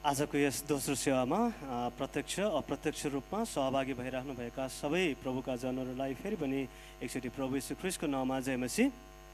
आजको यस दोस्रो सेवामा प्रत्यक्ष अप्रत्यक्ष रूपमा सहभागी भइराख्नु भएका सबै प्रभुका जनहरूलाई फेरि पनि एकचोटि प्रभु यीशु ख्रीष्टको नाममा जय मसीह।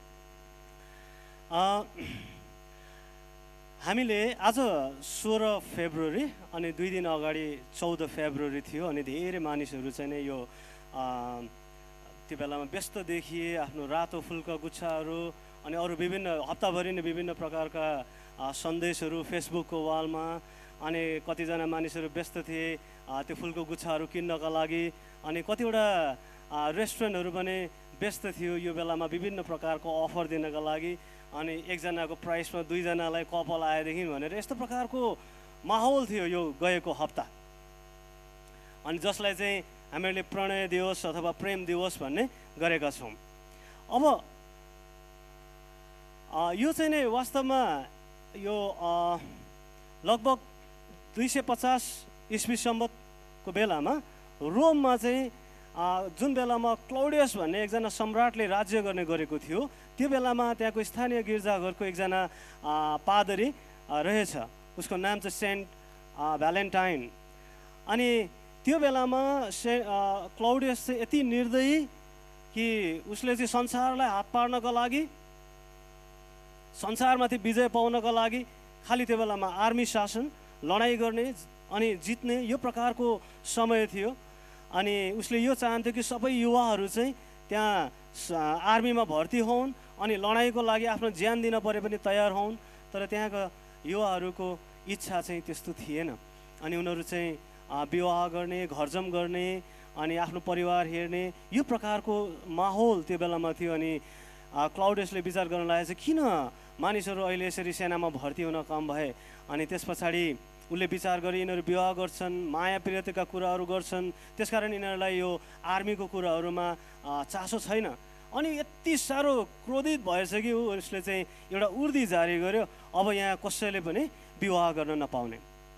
हामीले आज 16 फेब्रुअरी अनि 2 दिन अगाडि 14 फेब्रुअरी थियो अनि धेरै मानिसहरू चाहिँ नै यो त्यो बेलामा व्यस्त देखिए। आफ्नो रातो फुलका गुच्छाहरू अनि अरू विभिन्न हप्ताभरि नै विभिन्न प्रकारका सन्देशहरू फेसबुकको वालमा अनि कतिजना मानिसहरू व्यस्त थिए त्यो फुलको गुच्छाहरू किन्नका लागि। अनि कतिवटा रेस्टुरेन्टहरू पनि व्यस्त थियो यो बेलामा विभिन्न प्रकारको अफर दिनका लागि। अनि एकजनाको प्राइसमा दुईजनालाई कपल आएदेखि भनेर यस्तो प्रकारको माहौल थियो यो गएको हप्ता। अनि जसलाई चाहिँ हामीले प्रणय दिवस अथवा प्रेम दिवस भन्ने गरेका छौँ। अब यो चाहिँ नै वास्तवमा यो लगभग 250 ईस्वी सम्बतको बेलामा रोममा चाहिँ जुन बेलामा क्लौडियस भन्ने एकजना सम्राटले राज्य गर्ने गरेको थियो त्यो बेलामा त्यहाँको स्थानीय गिर्जाघरको एकजना पादरी रहेछ। उसको नाम चाहिँ सेन्ट भ्यालेन्टाइन। अनि त्यो बेलामा क्लौडियस चाहिँ यति निर्दयी कि उसले चाहिँ संसारलाई हात पार्नको लागि संसारमाथि विजय पाउनको लागि खालि त्यो बेलामा आर्मी शासन लडाइँ गर्ने अनि जित्ने यो प्रकारको समय थियो। अनि उसले यो चाहन्थ्यो कि सबै युवाहरू चाहिँ त्यहाँ आर्मीमा भर्ती हुन् अनि लडाइँको लागि आफ्नो ज्यान दिन परे पनि तयार हुन्। तर त्यहाँका युवाहरूको इच्छा चाहिँ त्यस्तो थिएन। अनि उनीहरू चाहिँ विवाह गर्ने, घरजम गर्ने अनि आफ्नो परिवार हेर्ने यो प्रकारको माहौल त्यो बेलामा थियो। अनि क्लाउडियसले विचार गर्न लागेको चाहिँ किन मानिसहरू अहिले यसरी सेनामा भर्ती हुन कम भए। अनि त्यस पछाडि उसले विचार गरे यिनीहरू विवाह गर्छन्, माया प्रियताका कुराहरू गर्छन्, त्यसकारण यिनीहरूलाई यो आर्मीको कुराहरूमा चासो छैन। अनि यति साह्रो क्रोधित भएछ कि उसले चाहिँ एउटा उर्दी जारी गर्यो, अब यहाँ कसैले पनि विवाह गर्न नपाउने।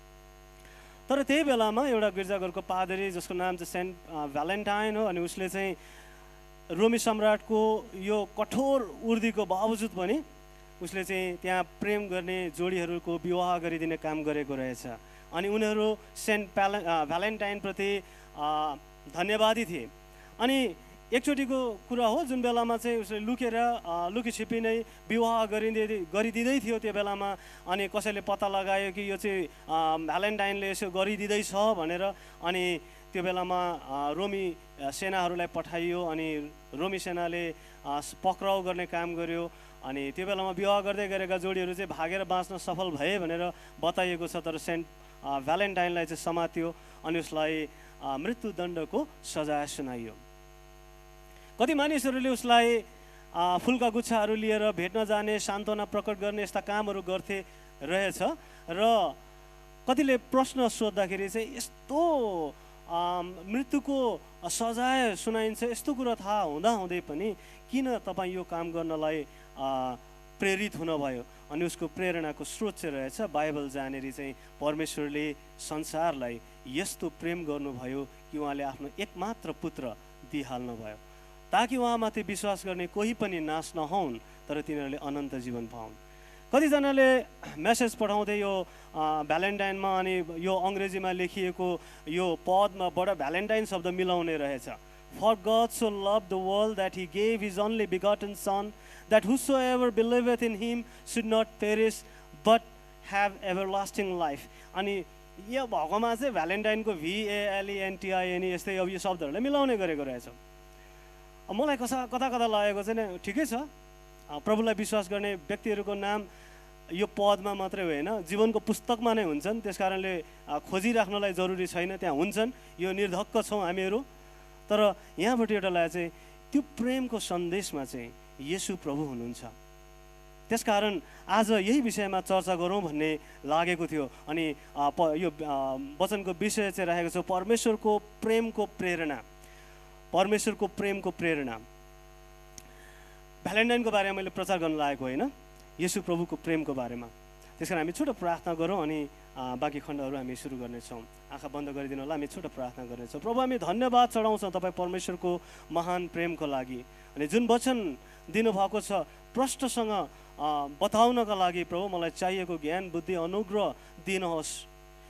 तर त्यही बेलामा एउटा गिर्जाघरको पादरी जसको नाम चाहिँ सेन्ट भ्यालेन्टाइन हो। अनि उसले चाहिँ रोमी सम्राटको यो कठोर उर्दीको बावजुद पनि उसले चाहिँ त्यहाँ प्रेम गर्ने जोडीहरूको विवाह गरिदिने काम गरेको रहेछ। अनि उनीहरू सेन्ट भ्यालेन्टाइनप्रति धन्यवादी थिए। अनि एकचोटिको कुरा हो जुन बेलामा चाहिँ उसले लुकी छिपी नै विवाह गरिदिँदै थियो त्यो बेलामा। अनि कसैले पत्ता लगायो कि यो चाहिँ भ्यालेन्टाइनले यसो गरिदिँदैछ भनेर। अनि त्यो बेलामा रोमी सेनाहरूलाई पठाइयो अनि रोमी सेनाले पक्राउ गर्ने काम गर्यो। अनि त्यो बेलामा विवाह गर्दै गरेका जोडीहरू चाहिँ भागेर बाँच्न सफल भए भनेर बताइएको छ। तर सेन्ट भ्यालेन्टाइनलाई चाहिँ समातियो अनि उसलाई मृत्युदण्डको सजाय सुनाइयो। कति मानिसहरूले उसलाई फुलका गुच्छाहरू लिएर भेट्न जाने, सान्त्वना प्रकट गर्ने यस्ता कामहरू गर्थे रहेछ। र कतिले प्रश्न सोद्धाखेरि चाहिँ यस्तो मृत्युको सजाय सुनाइन्छ यस्तो कुरा थाहा हुँदाहुँदै पनि किन तपाईँ यो काम गर्नलाई प्रेरित हुनुभयो। अनि उसको प्रेरणाको स्रोत चाहिँ रहेछ बाइबल जानेर चाहिँ परमेश्वरले संसारलाई यस्तो प्रेम गर्नुभयो कि उहाँले आफ्नो एकमात्र पुत्र दिइहाल्नुभयो ताकि उहाँमाथि विश्वास गर्ने कोही पनि नाश नहुन् तर तिनीहरूले अनन्त जीवन पाउन्। कतिजनाले मेसेज पठाउँदै यो भ्यालेन्टाइनमा अनि यो अङ्ग्रेजीमा लेखिएको यो पदमा बडा भ्यालेन्टाइन शब्द मिलाउने रहेछ। For God so loved the world that he gave his only begotten son that whosoever believeth in him should not perish but have everlasting life। अनि यो भएकोमा चाहिँ भ्यालेन्टाइनको VALENTINE यस्तै अब यो शब्दहरूलाई मिलाउने गरेको रहेछ। मलाई कता कता लागेको चाहिँ ठिकै छ, प्रभुलाई विश्वास गर्ने व्यक्तिहरूको नाम यो पदमा मात्रै होइन जीवनको पुस्तकमा नै हुन्छन्। त्यस कारणले खोजिराख्नलाई जरुरी छैन, त्यहाँ हुन्छन्। यो निर्धक्क छौँ हामीहरू। तर यहाँबाट एउटालाई चाहिँ त्यो प्रेमको सन्देशमा चाहिँ येशू प्रभु हुनुहुन्छ। त्यसकारण आज यही विषयमा चर्चा गरौँ भन्ने लागेको थियो। अनि यो वचनको विषय चाहिँ राखेको छ परमेश्वरको प्रेमको प्रेरणा। परमेश्वरको प्रेमको प्रेरणा भ्यालेन्टाइनको बारेमा मैले प्रचार गर्न लागेको होइन, येशू प्रभुको प्रेमको बारेमा। त्यसकारण हामी छोटो प्रार्थना गरौँ अनि बाँकी खण्डहरू हामी सुरु गर्नेछौँ। आँखा बन्द गरिदिनु होला, हामी छोटो प्रार्थना गर्नेछौँ। प्रभु हामी धन्यवाद चढाउँछौँ तपाईँ परमेश्वरको महान प्रेमको लागि। अनि जुन वचन दिनुभएको छ प्रष्टसँग बताउनका लागि प्रभु मलाई चाहिएको ज्ञान बुद्धि अनुग्रह दिनुहोस्।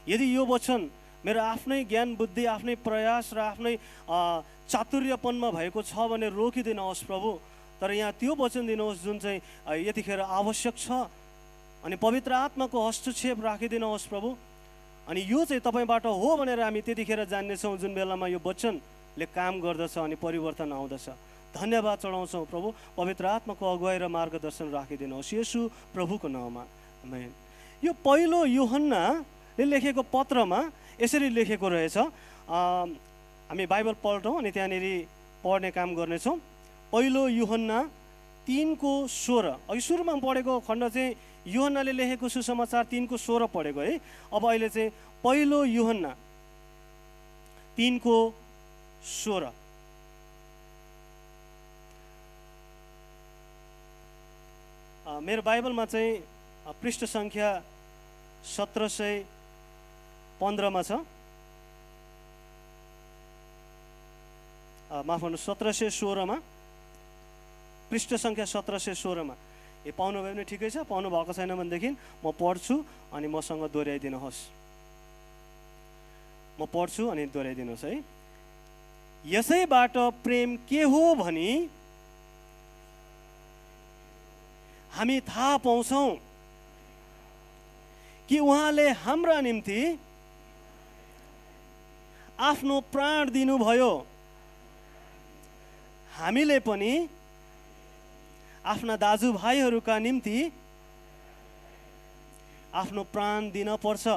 यदि यो वचन मेरो आफ्नै ज्ञान बुद्धि, आफ्नै प्रयास र आफ्नै चातुर्यपनमा भएको छ भने रोकिदिनुहोस् प्रभु। तर यहाँ त्यो वचन दिनुहोस् जुन चाहिँ यतिखेर आवश्यक छ, अनि पवित्र आत्माको हस्तक्षेप राखिदिनुहोस् प्रभु। अनि यो चाहिँ तपाईँबाट हो भनेर हामी त्यतिखेर जान्नेछौँ जुन बेलामा यो वचनले काम गर्दछ अनि परिवर्तन आउँदछ। धन्यवाद चढाउँछौँ प्रभु, पवित्र आत्माको अगुवाई र मार्गदर्शन राखिदिनुहोस् येशू प्रभुको नाममा, आमेन। यो पहिलो यूहन्नाले लेखेको पत्रमा यसरी लेखेको रहेछ। हामी बाइबल पढ्छौँ अनि त्यहाँनिर पढ्ने काम गर्नेछौँ। पहिलो यूहन्ना 3:16, अघि सुरुमा पढेको खण्ड चाहिँ यूहन्नाले लेखेको सुसमाचार 3:16 पढेको है। अब अहिले चाहिँ पहिलो यूहन्ना 3:16। मेरो बाइबलमा चाहिँ पृष्ठ सङ्ख्या 1715 छ। माफ गर्नु, 1716 पृष्ठ सङ्ख्या 1716 ए पाउनुभयो भने ठिकै छ, पाउनु भएको छैन भनेदेखि म पढ्छु अनि मसँग दोहोऱ्याइदिनुहोस्। म पढ्छु अनि दोहोऱ्याइदिनुहोस् है। यसैबाट प्रेम के हो भनी हामी थाहा पाउँछौँ कि उहाँले हाम्रा निम्ति आफ्नो प्राण दिनुभयो। हामीले पनि आफ्ना दाजुभाइहरूका निम्ति आफ्नो प्राण दिन पर्छ।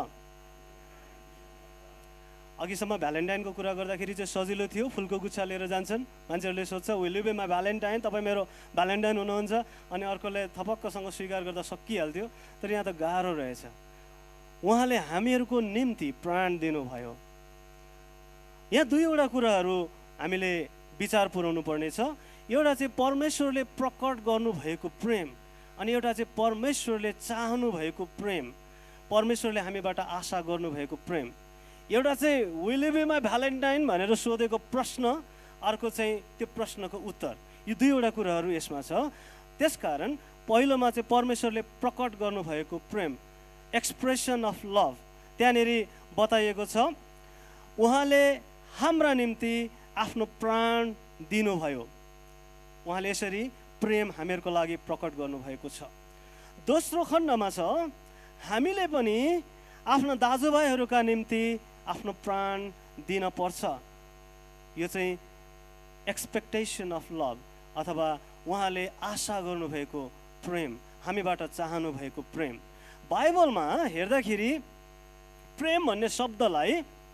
अघिसम्म भ्यालेन्टाइनको कुरा गर्दाखेरि चाहिँ सजिलो थियो, फुलको गुच्छा लिएर जान्छन्, मान्छेहरूले सोध्छ will you be my valentine, तपाईँ मेरो भ्यालेन्टाइन हुनुहुन्छ, अनि अर्कोले थपक्कसँग स्वीकार गर्दा सकिहाल्थ्यो। तर यहाँ त गाह्रो रहेछ। उहाँले हामीहरूको निम्ति प्राण दिनुभयो। यहाँ दुईवटा कुराहरू हामीले विचार पुर्याउनु पर्नेछ। एउटा चाहिँ परमेश्वरले प्रकट गर्नुभएको प्रेम, अनि एउटा चाहिँ परमेश्वरले चाहनु भएको प्रेम, परमेश्वरले हामीबाट आशा गर्नुभएको प्रेम। एउटा चाहिँ will you be my valentine भनेर सोधेको प्रश्न, अर्को चाहिँ त्यो प्रश्नको उत्तर। यो दुईवटा कुराहरू यसमा छ। त्यसकारण पहिलोमा चाहिँ परमेश्वरले प्रकट गर्नुभएको प्रेम, एक्सप्रेसन अफ लभ, त्यहाँनिर बताइएको छ उहाँले हाम्रा निम्ति आफ्नो प्राण दिनुभयो। उहाँले यसरी प्रेम हामीहरूको लागि प्रकट गर्नुभएको छ। दोस्रो खण्डमा छ हामीले पनि आफ्ना दाजुभाइहरूका निम्ति आफ्नो प्राण दिन पर्छ। यो चाहिँ एक्सपेक्टेसन अफ लभ, अथवा उहाँले आशा गर्नुभएको प्रेम, हामीबाट चाहनु भएको प्रेम। बाइबलमा हेर्दाखेरि प्रेम भन्ने शब्दलाई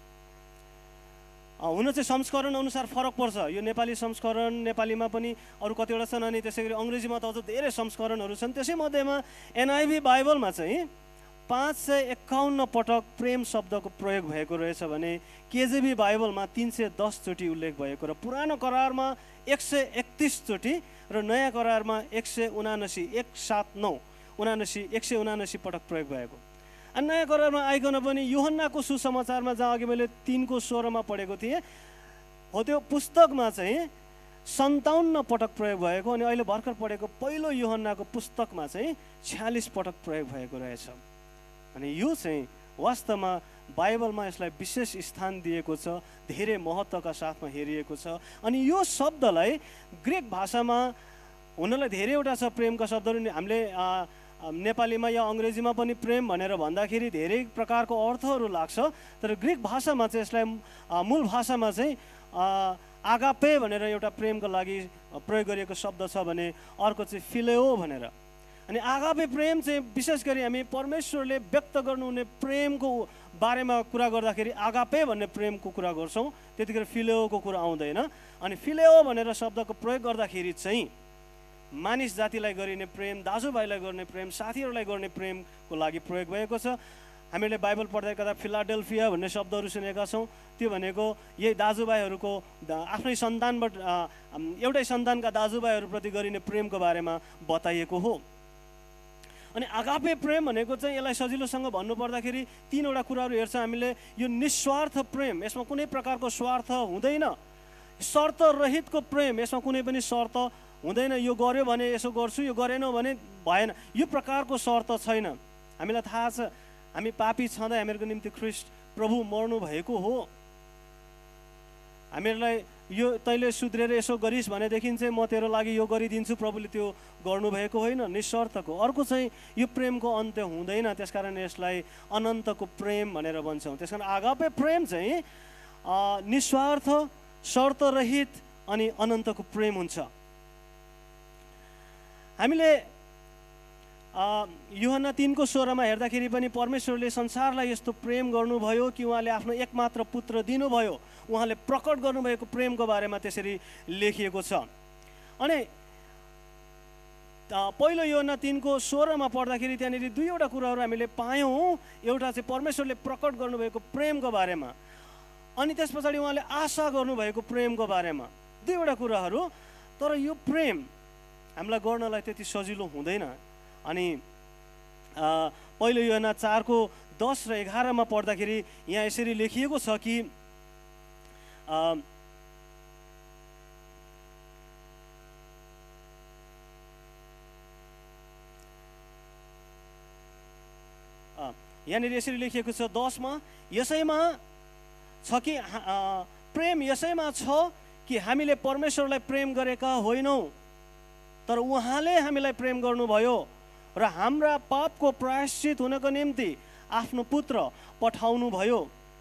हुन चाहिँ संस्करण अनुसार फरक पर्छ। यो नेपाली संस्करण, नेपालीमा पनि अरू कतिवटा छन्, अनि त्यसै गरी अङ्ग्रेजीमा त अझ धेरै संस्करणहरू छन्। त्यसै मध्येमा NIV बाइबलमा चाहिँ 551 पटक प्रेम शब्दको प्रयोग भएको रहेछ भने KJV बाइबलमा 310 चोटि उल्लेख भएको र पुरानो करारमा 131 चोटि र नयाँ करारमा 179 पटक प्रयोग भएको। अनि नयाँ करारमा आइकन पनि यूहन्नाको सुसमाचारमा जहाँ अघि मैले 3:16 पढेको थिएँ हो, त्यो पुस्तकमा चाहिँ 57 पटक प्रयोग भएको, अनि अहिले भर्खर पढेको पहिलो यूहन्नाको पुस्तकमा चाहिँ 46 पटक प्रयोग भएको रहेछ। अनि यो चाहिँ वास्तवमा बाइबलमा यसलाई विशेष स्थान दिएको छ, धेरै महत्त्वका साथमा हेरिएको छ। अनि यो शब्दलाई ग्रिक भाषामा हुनलाई धेरैवटा छ प्रेमका शब्दहरू। हामीले नेपालीमा या अङ्ग्रेजीमा पनि प्रेम भनेर भन्दाखेरि धेरै प्रकारको अर्थहरू लाग्छ, तर ग्रिक भाषामा चाहिँ यसलाई मूल भाषामा चाहिँ आगापे भनेर एउटा प्रेमको लागि प्रयोग गरिएको शब्द छ भने अर्को चाहिँ फिलेओ भनेर। अनि आगापे प्रेम चाहिँ विशेष गरी हामी परमेश्वरले व्यक्त गर्नुहुने प्रेमको बारेमा कुरा गर्दाखेरि आगापे भन्ने प्रेमको कुरा गर्छौँ, त्यतिखेर फिलेओको कुरा आउँदैन। अनि फिलेओ भनेर शब्दको प्रयोग गर्दाखेरि चाहिँ मानिस जातिलाई गरिने प्रेम, दाजुभाइलाई गर्ने प्रेम, साथीहरूलाई गर्ने प्रेमको लागि प्रयोग भएको छ। हामीले बाइबल पढ्दै गर्दा फिलाडेल्फिया भन्ने शब्दहरू सुनेका छौँ। त्यो भनेको यही दाजुभाइहरूको आफ्नै सन्तानबाट एउटै सन्तानका दाजुभाइहरूप्रति गरिने प्रेमको बारेमा बताइएको हो। अनि आगापे प्रेम भनेको चाहिँ यसलाई सजिलोसँग भन्नुपर्दाखेरि तीनवटा कुराहरू हेर्छ हामीले। यो निस्वार्थ प्रेम, यसमा कुनै प्रकारको स्वार्थ हुँदैन। शर्त रहितको प्रेम, यसमा कुनै पनि शर्त हुँदैन। यो गर्यो भने यसो गर्छु, यो गरेन भने भएन, यो प्रकारको शर्त छैन। हामीलाई थाहा छ हामी पापी छँदा हामीहरूको निम्ति ख्रीष्ट प्रभु मर्नु भएको हो। हामीहरूलाई यो तैँले सुध्रेर यसो गरिस् भनेदेखि चाहिँ म तेरो लागि यो गरिदिन्छु, प्रभुले त्यो गर्नुभएको होइन, निस्वार्थको। अर्को चाहिँ यो प्रेमको अन्त्य हुँदैन, त्यसकारण यसलाई अनन्तको प्रेम भनेर भन्छौँ। त्यसकारण आगापे प्रेम चाहिँ निस्वार्थ, शर्तरहित अनि अनन्तको प्रेम हुन्छ। हामीले यूहन्ना 3:16 हेर्दाखेरि पनि परमेश्वरले संसारलाई यस्तो प्रेम गर्नुभयो कि उहाँले आफ्नो एकमात्र पुत्र दिनुभयो, उहाँले प्रकट गर्नुभएको प्रेमको बारेमा त्यसरी लेखिएको छ। अनि पहिलो यूहन्ना 3:16 पढ्दाखेरि त्यहाँनिर दुईवटा कुराहरू हामीले पायौँ। एउटा चाहिँ परमेश्वरले प्रकट गर्नुभएको प्रेमको बारेमा, अनि त्यस पछाडि उहाँले आशा गर्नुभएको प्रेमको बारेमा, दुईवटा कुराहरू। तर यो प्रेम हामीलाई गर्नलाई त्यति सजिलो हुँदैन। अनि पहिलो यूहन्ना 4:10 र 11 पढ्दाखेरि यहाँ यसरी लेखिएको छ कि यहाँनिर यसरी लेखिएको छ 10 मा, यसैमा छ कि प्रेम यसैमा छ कि हामीले परमेश्वरलाई प्रेम गरेका होइनौँ, तर उहाँले हामीलाई प्रेम गर्नुभयो र हाम्रा पापको प्रायश्चित हुनको निम्ति आफ्नो पुत्र पठाउनु भयो।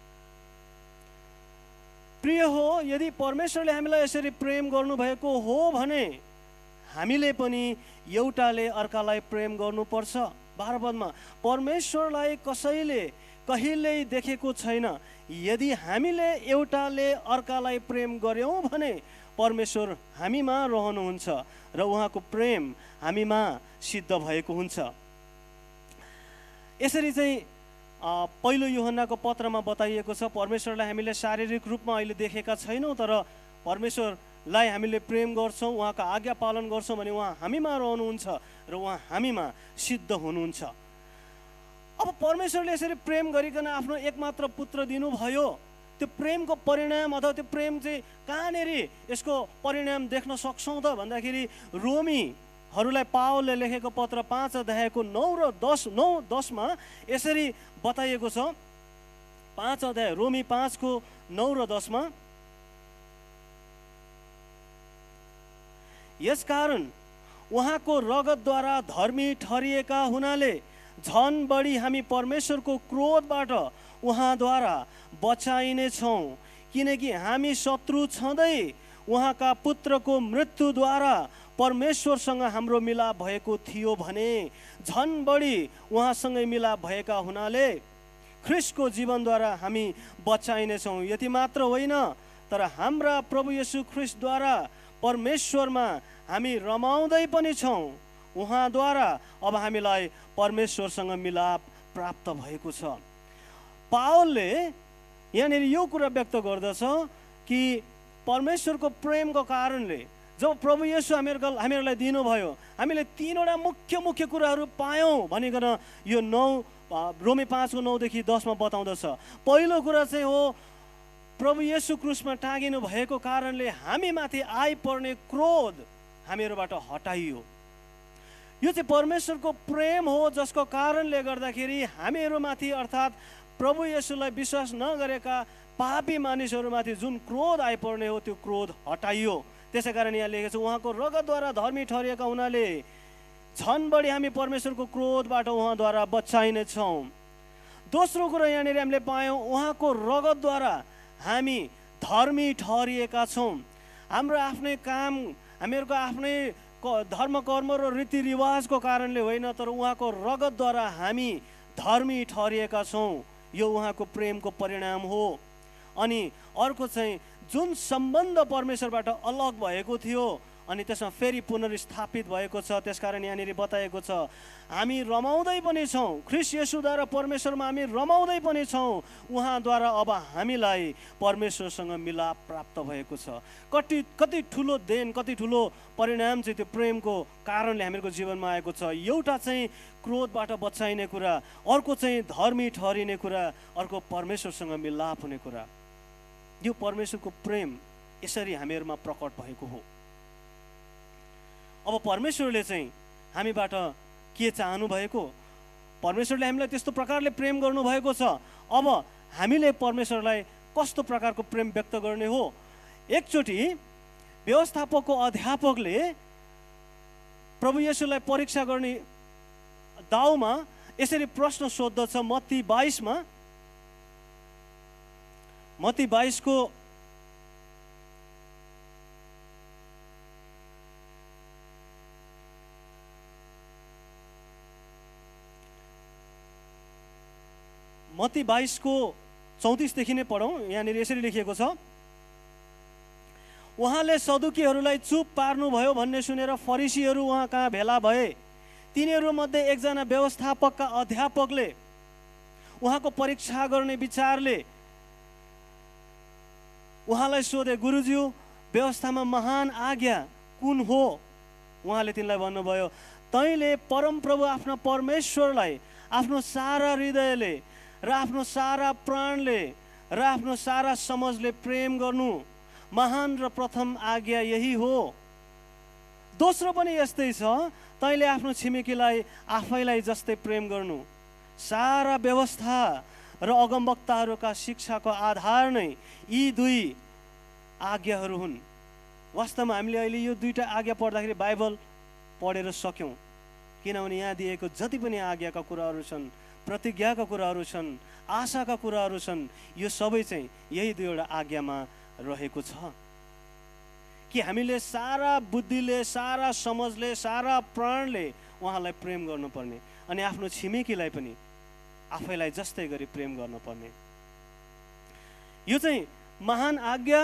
प्रिय हो, यदि परमेश्वरले हामीलाई यसरी प्रेम गर्नुभएको हो भने हामीले पनि एउटाले अर्कालाई प्रेम गर्नुपर्छ। 12 पदमा, परमेश्वरलाई कसैले कहिल्यै देखेको छैन। यदि हामीले एउटाले अर्कालाई प्रेम गर्यौँ भने परमेश्वर हामीमा रहनुहुन्छ र उहाँको प्रेम हामीमा सिद्ध भएको हुन्छ। यसरी चाहिँ पहिलो यूहन्नाको पत्रमा बताइएको छ, परमेश्वरलाई हामीले शारीरिक रूपमा अहिले देखेका छैनौँ, तर परमेश्वरलाई हामीले प्रेम गर्छौँ, उहाँको आज्ञा पालन गर्छौँ भने उहाँ हामीमा रहनुहुन्छ र उहाँ हामीमा सिद्ध हुनुहुन्छ। अब परमेश्वरले यसरी प्रेम गरिकन आफ्नो एकमात्र पुत्र दिनुभयो, त्यो प्रेमको परिणाम अथवा त्यो प्रेम चाहिँ कहाँनिर यसको परिणाम देख्न सक्छौँ त भन्दाखेरि रोमीहरूलाई पावलले लेखेको पत्र 5:9 र 10मा यसरी बताइएको छ। 5 अध्याय रोमी 5:9 र 10मा, यसकारण उहाँको रगतद्वारा धर्मी ठहरिएका हुनाले झन बढी हामी परमेश्वरको क्रोधबाट उहाँद्वारा बचाइनेछौँ, किनकि हामी शत्रु छँदै उहाँका पुत्रको मृत्युद्वारा परमेश्वरसँग हाम्रो मिलाप भएको थियो भने झन बढी उहाँसँगै मिलाप भएका हुनाले ख्रीष्टको जीवनद्वारा हामी बचाइनेछौँ। यति मात्र होइन, तर हाम्रा प्रभु येशू ख्रीष्टद्वारा परमेश्वरमा हामी रमाउँदै पनि छौँ। उहाँद्वारा अब हामीलाई परमेश्वरसँग मिलाप प्राप्त भएको छ। पावलले यहाँनिर यो कुरा व्यक्त गर्दछ कि परमेश्वरको प्रेमको कारणले जब प्रभु येशू हामीहरूलाई दिनुभयो, हामीले 3वटा मुख्य कुराहरू पायौँ भनिकन यो रोमी 5:9 देखि 10मा बताउँदछ। पहिलो कुरा चाहिँ हो, प्रभु येशू क्रुसमा टाँगिनु भएको कारणले हामीमाथि आइपर्ने क्रोध हामीहरूबाट हटाइयो। यो चाहिँ परमेश्वरको प्रेम हो, जसको कारणले गर्दाखेरि हामीहरूमाथि अर्थात् प्रभु येशूलाई विश्वास नगरेका पापी मानिसहरूमाथि जुन क्रोध आइपर्ने हो त्यो क्रोध हटाइयो। त्यसै कारण यहाँ लेखेको छ, उहाँको रगतद्वारा धर्मी ठहरिएका हुनाले झन बढी हामी परमेश्वरको क्रोधबाट उहाँद्वारा बचाइनेछौँ। दोस्रो कुरा यहाँनिर हामीले पायौँ, उहाँको रगतद्वारा हामी धर्मी ठहरिएका छौँ। हाम्रो आफ्नै काम, हामीहरूको आफ्नै धर्म कर्म र रीतिरिवाजको कारणले होइन, तर उहाँको रगतद्वारा हामी धर्मी ठहरिएका छौँ। यो उहाँको प्रेमको परिणाम हो। अनि अर्को चाहिँ जुन सम्बन्ध परमेश्वरबाट अलग भएको थियो अनि त्यसमा फेरि पुनर्स्थापित भएको छ, त्यसकारण यहाँनिर बताएको छ हामी रमाउँदै पनि छौँ। ख्रीष्ट येशूद्वारा परमेश्वरमा हामी रमाउँदै पनि छौँ। उहाँद्वारा अब हामीलाई परमेश्वरसँग मिलाप प्राप्त भएको छ। कति ठुलो देन, कति ठुलो परिणाम चाहिँ त्यो प्रेमको कारणले हामीहरूको जीवनमा आएको छ। एउटा चाहिँ क्रोधबाट बचाइने कुरा, अर्को चाहिँ धर्मी ठहरिने कुरा, अर्को परमेश्वरसँग मिलाप हुने कुरा। यो परमेश्वरको प्रेम यसरी हामीहरूमा प्रकट भएको हो। अब परमेश्वरले चाहिँ हामीबाट के चाहनु भएको? परमेश्वरले हामीलाई त्यस्तो प्रकारले प्रेम गर्नुभएको छ, अब हामीले परमेश्वरलाई कस्तो प्रकारको प्रेम व्यक्त गर्ने हो। एकचोटि व्यवस्थापकको अध्यापकले प्रभु येशूलाई परीक्षा गर्ने दाउमा यसरी प्रश्न सोध्दछ। मत्ती 22 को 34 देखि नै पढौँ। यहाँनिर यसरी लेखिएको छ, उहाँले सदुकीहरूलाई चुप पार्नुभयो भन्ने सुनेर फरिसीहरू उहाँ कहाँ भेला भए। तिनीहरूमध्ये एकजना व्यवस्थापकका अध्यापकले उहाँको परीक्षा गर्ने विचारले उहाँलाई सोधे, गुरुज्यू, व्यवस्थामा महान आज्ञा कुन हो? उहाँले तिनलाई भन्नुभयो, तैँले परमप्रभु आफ्ना परमेश्वरलाई आफ्नो सारा हृदयले र आफ्नो सारा प्राणले र आफ्नो सारा समझले प्रेम गर्नु महान र प्रथम आज्ञा यही हो। दोस्रो पनि यस्तै छ, तैँले आफ्नो छिमेकीलाई आफैलाई जस्तै प्रेम गर्नु। सारा व्यवस्था र अगमवक्ताहरूका शिक्षाको आधार नै यी दुई आज्ञाहरू हुन्। वास्तवमा हामीले अहिले यो दुईटा आज्ञा पढ्दाखेरि बाइबल पढेर सक्यौँ, किनभने यहाँ दिएको जति पनि आज्ञाका कुराहरू छन्, प्रतिज्ञाका कुराहरू छन्, आशाका कुराहरू छन्, यो सबै चाहिँ यही दुईवटा आज्ञामा रहेको छ कि हामीले सारा बुद्धिले, सारा समझले, सारा प्राणले उहाँलाई प्रेम गर्नुपर्ने अनि आफ्नो छिमेकीलाई पनि आफैलाई जस्तै गरी प्रेम गर्नुपर्ने। यो चाहिँ महान आज्ञा,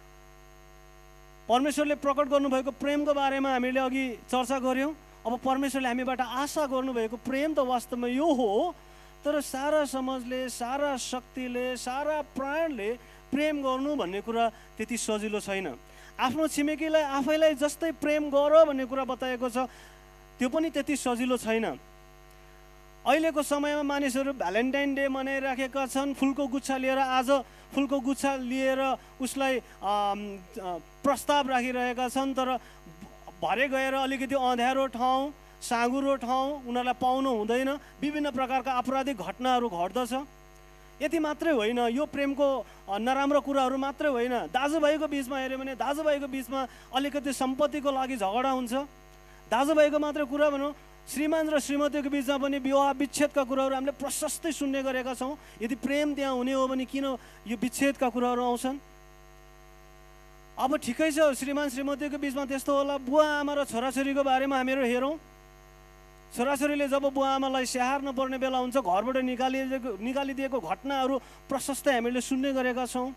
परमेश्वरले प्रकट गर्नुभएको प्रेमको बारेमा हामीले अघि चर्चा गऱ्यौँ। अब परमेश्वरले हामीबाट आशा गर्नुभएको प्रेम त वास्तवमा यो हो, तर सारा समझले, सारा शक्तिले, सारा प्राणले प्रेम गर्नु भन्ने कुरा त्यति सजिलो छैन। आफ्नो छिमेकीलाई आफैलाई जस्तै प्रेम गर भन्ने कुरा बताएको छ, त्यो पनि त्यति सजिलो छैन। अहिलेको समयमा मानिसहरू भ्यालेन्टाइन डे मनाइराखेका छन्, फुलको गुच्छा लिएर, आज फुलको गुच्छा लिएर उसलाई प्रस्ताव राखिरहेका छन्, तर भरे गएर अलिकति अँध्यारो ठाउँ, साँघुरो ठाउँ उनीहरूलाई पाउनु हुँदैन। विभिन्न प्रकारका आपराधिक घटनाहरू घट्दछ। यति मात्रै होइन, यो प्रेमको नराम्रो कुराहरू मात्रै होइन, दाजुभाइको बिचमा हेऱ्यो भने दाजुभाइको बिचमा अलिकति सम्पत्तिको लागि झगडा हुन्छ। दाजुभाइको मात्रै कुरा भनौँ, श्रीमान र श्रीमतीको बिचमा पनि विवाह विच्छेदका कुराहरू हामीले प्रशस्तै सुन्ने गरेका छौँ। यदि प्रेम त्यहाँ हुने हो भने किन यो विच्छेदका कुराहरू आउँछन्? अब ठिकै छ, श्रीमान श्रीमतीको बिचमा त्यस्तो होला। बुवा आमा र छोराछोरीको बारेमा हामीहरू हेरौँ, छोराछोरीले जब बुवा आमालाई स्याहार्न पर्ने बेला हुन्छ, घरबाट निकालिदिएको घटनाहरू प्रशस्तै हामीले सुन्ने गरेका छौँ।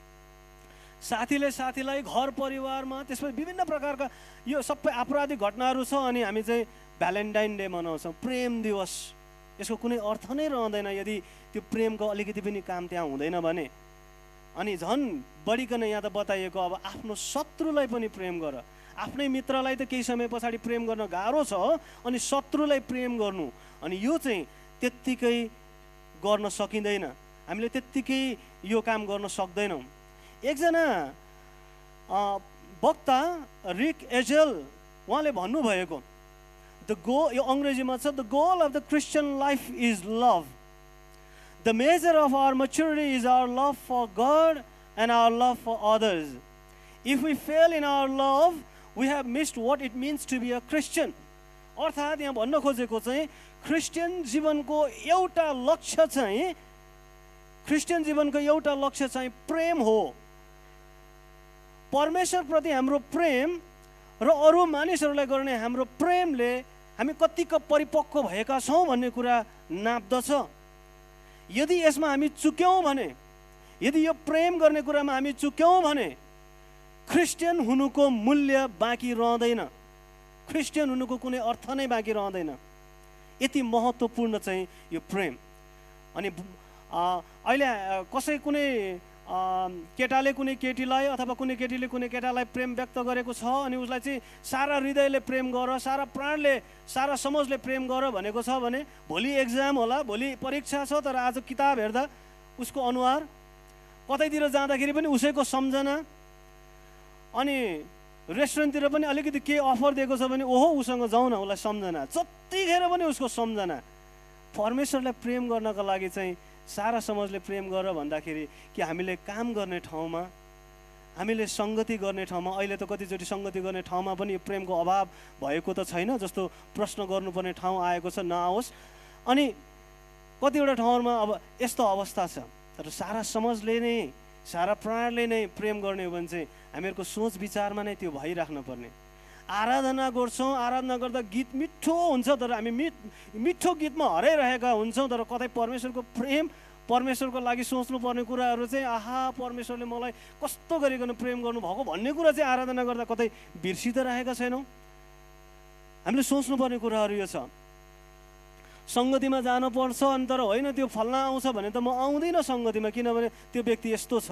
साथीले साथीलाई, घर परिवारमा, त्यसपछि विभिन्न प्रकारका यो सबै आपराधिक घटनाहरू छ। अनि हामी चाहिँ भ्यालेन्टाइन डे मनाउँछौँ, प्रेम दिवस। यसको कुनै अर्थ नै रहँदैन यदि त्यो प्रेमको अलिकति पनि काम त्यहाँ हुँदैन भने। अनि झन् बढिकन यहाँ त बताइएको, अब आफ्नो शत्रुलाई पनि प्रेम गर। आफ्नै मित्रलाई त केही समय पछाडि प्रेम गर्न गाह्रो छ, अनि शत्रुलाई प्रेम गर्नु, अनि यो चाहिँ त्यत्तिकै गर्न सकिँदैन। हामीले त्यत्तिकै यो काम गर्न सक्दैनौँ। एकजना वक्ता रिक एजेल उहाँले भन्नुभएको, यो अङ्ग्रेजीमा छ, the goal of the Christian life is love. The measure of our maturity is our love for God and our love for others. If we fail in our love, we have missed what it means to be a Christian. अर्थात् यहाँ भन्न खोजेको चाहिँ Christian जीवनको एउटा लक्ष्य चाहिँ प्रेम हो। परमेश्वरप्रति हाम्रो प्रेम र अरू मानिसहरूलाई गर्ने हाम्रो प्रेमले हामी कतिको परिपक्व भएका छौँ भन्ने कुरा नाप्दछ। यदि यसमा हामी चुक्यौँ भने, यदि यो प्रेम गर्ने कुरामा हामी चुक्यौँ भने क्रिस्चियन हुनुको मूल्य बाँकी रहँदैन, क्रिस्चियन हुनुको कुनै अर्थ नै बाँकी रहँदैन। यति महत्त्वपूर्ण चाहिँ यो प्रेम। अनि अहिले कुनै केटाले कुनै केटीलाई अथवा कुनै केटीले कुनै केटालाई प्रेम व्यक्त गरेको छ, अनि उसलाई चाहिँ सारा हृदयले प्रेम गर, सारा प्राणले, सारा समझले प्रेम गर भनेको छ भने भोलि एक्जाम होला, भोलि परीक्षा छ, तर आज किताब हेर्दा उसको अनुहार, कतैतिर जाँदाखेरि पनि उसैको सम्झना, अनि रेस्टुरेन्टतिर पनि अलिकति केही अफर दिएको छ भने ओहो उसँग जाउँ न, उसलाई सम्झना, जतिखेर पनि उसको सम्झना। परमेश्वरलाई प्रेम गर्नको लागि चाहिँ सारा समाजले प्रेम गर भन्दाखेरि कि हामीले काम गर्ने ठाउँमा, हामीले सङ्गति गर्ने ठाउँमा, अहिले त कतिचोटि सङ्गति गर्ने ठाउँमा पनि यो प्रेमको अभाव भएको त छैन जस्तो प्रश्न गर्नुपर्ने ठाउँ आएको छ, नआओस्। अनि कतिवटा ठाउँमा अब यस्तो अवस्था छ, तर सारा समाजले नै, सारा प्राणले नै प्रेम गर्ने हो भने चाहिँ हामीहरूको सोच विचारमा नै त्यो भइराख्नु पर्ने। आराधना गर्छौँ, आराधना गर्दा गीत मिठो हुन्छ, तर हामी मिठो गीतमा हराइरहेका हुन्छौँ, तर कतै परमेश्वरको प्रेम, परमेश्वरको लागि सोच्नुपर्ने कुराहरू चाहिँ आहा परमेश्वरले मलाई कस्तो गरिकन प्रेम गर्नुभएको भन्ने कुरा चाहिँ आराधना गर्दा कतै बिर्सिँदै रहेका छैनौँ। हामीले सोच्नुपर्ने कुराहरू यो छ। सङ्गतिमा जानुपर्छ अनि तर होइन त्यो फल्ना आउँछ भने त म आउँदिनँ सङ्गतिमा, किनभने त्यो व्यक्ति यस्तो छ।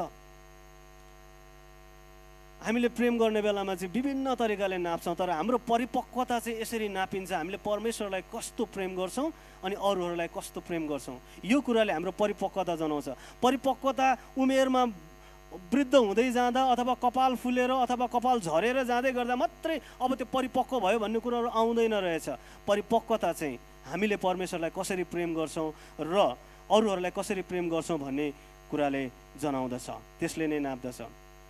हामीले प्रेम गर्ने बेलामा चाहिँ विभिन्न तरिकाले नाप्छौँ, तर हाम्रो परिपक्वता चाहिँ यसरी नापिन्छ, हामीले परमेश्वरलाई कस्तो प्रेम गर्छौँ अनि अरूहरूलाई कस्तो प्रेम गर्छौँ। यो कुराले हाम्रो परिपक्वता जनाउँछ। परिपक्वता उमेरमा वृद्ध हुँदै जाँदा अथवा कपाल फुलेर अथवा कपाल झरेर जाँदै गर्दा मात्रै अब त्यो परिपक्व भयो भन्ने कुराहरू आउँदैन रहेछ। परिपक्वता चाहिँ हामीले परमेश्वरलाई कसरी प्रेम गर्छौँ र अरूहरूलाई कसरी प्रेम गर्छौँ भन्ने कुराले जनाउँदछ, त्यसले नै नाप्दछ।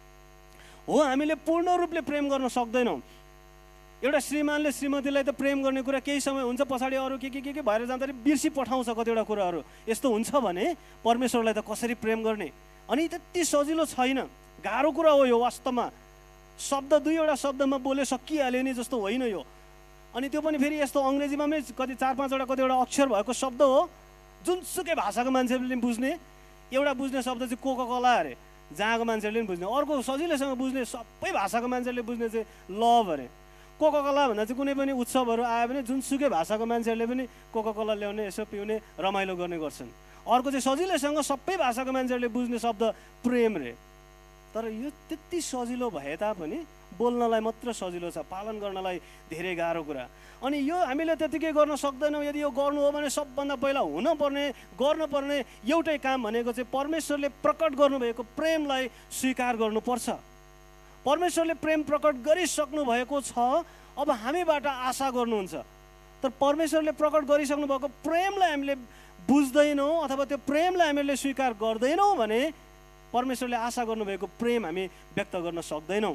हो, हामीले पूर्ण रूपले प्रेम गर्न सक्दैनौँ। एउटा श्रीमानले श्रीमतीलाई त प्रेम गर्ने कुरा केही समय हुन्छ, पछाडि अरू के भएर जाँदाखेरि बिर्सी पठाउँछ कतिवटा कुराहरू। यस्तो हुन्छ भने परमेश्वरलाई त कसरी प्रेम गर्ने? अनि त्यति सजिलो छैन, गाह्रो कुरा हो यो वास्तवमा। शब्द दुईवटा शब्दमा बोले सकिहाल्यो नि जस्तो होइन यो। अनि त्यो पनि फेरि यस्तो अङ्ग्रेजीमा पनि कति 4-5वटा कतिवटा अक्षर भएको शब्द हो, जुनसुकै भाषाको मान्छेले पनि बुझ्ने। एउटा बुझ्ने शब्द चाहिँ कोका कोला अरे, जहाँको मान्छेहरूले पनि बुझ्ने। अर्को सजिलैसँग बुझ्ने, सबै भाषाको मान्छेहरूले बुझ्ने चाहिँ लभ अरे। कोका कोला भन्दा चाहिँ कुनै पनि उत्सवहरू आयो भने जुनसुकै भाषाको मान्छेहरूले पनि कोका कोला ल्याउने, यसो पिउने, रमाइलो गर्ने गर्छन्। अर्को चाहिँ सजिलैसँग सबै भाषाको मान्छेहरूले बुझ्ने शब्द प्रेम रे। तर यो त्यति सजिलो भए तापनि बोल्नलाई मात्र सजिलो छ, पालन गर्नलाई धेरै गाह्रो कुरा। अनि यो हामीले त्यतिकै गर्न सक्दैनौँ। यदि यो गर्नु हो भने सबभन्दा पहिला गर्नुपर्ने एउटै काम भनेको चाहिँ परमेश्वरले प्रकट गर्नुभएको प्रेमलाई स्वीकार गर्नुपर्छ। परमेश्वरले प्रेम प्रकट गरिसक्नु भएको छ, अब हामीबाट आशा गर्नुहुन्छ। तर परमेश्वरले प्रकट गरिसक्नु भएको प्रेमलाई हामीले बुझ्दैनौँ अथवा त्यो प्रेमलाई हामीले स्वीकार गर्दैनौँ भने परमेश्वरले आशा गर्नुभएको प्रेम हामी व्यक्त गर्न सक्दैनौँ।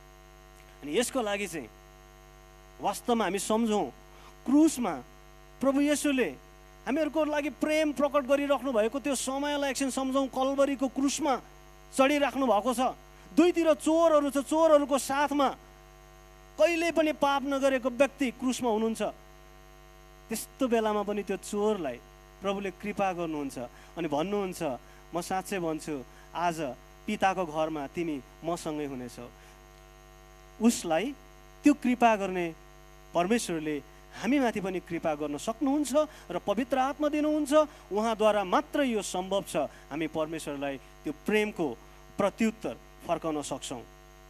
अनि यसको लागि चाहिँ वास्तवमा हामी सम्झौँ, क्रुसमा प्रभु येशूले हामीहरूको लागि प्रेम प्रकट गरिराख्नु भएको त्यो समयलाई एकछिन सम्झौँ। कल्वरीको क्रुसमा चढिराख्नु भएको छ, दुईतिर चोरहरू छ, चोरहरूको साथमा कहिले पनि पाप नगरेको व्यक्ति क्रुसमा हुनुहुन्छ। त्यस्तो बेलामा पनि त्यो चोरलाई प्रभुले कृपा गर्नुहुन्छ अनि भन्नुहुन्छ, म साँच्चै भन्छु आज पिताको घरमा तिमी मसँगै हुनेछौ। उसलाई त्यो कृपा गर्ने परमेश्वरले हामीमाथि पनि कृपा गर्न सक्नुहुन्छ र पवित्र आत्मा दिनुहुन्छ। उहाँद्वारा मात्र यो सम्भव छ, हामी परमेश्वरलाई त्यो प्रेमको प्रत्युत्तर फर्काउन सक्छौँ।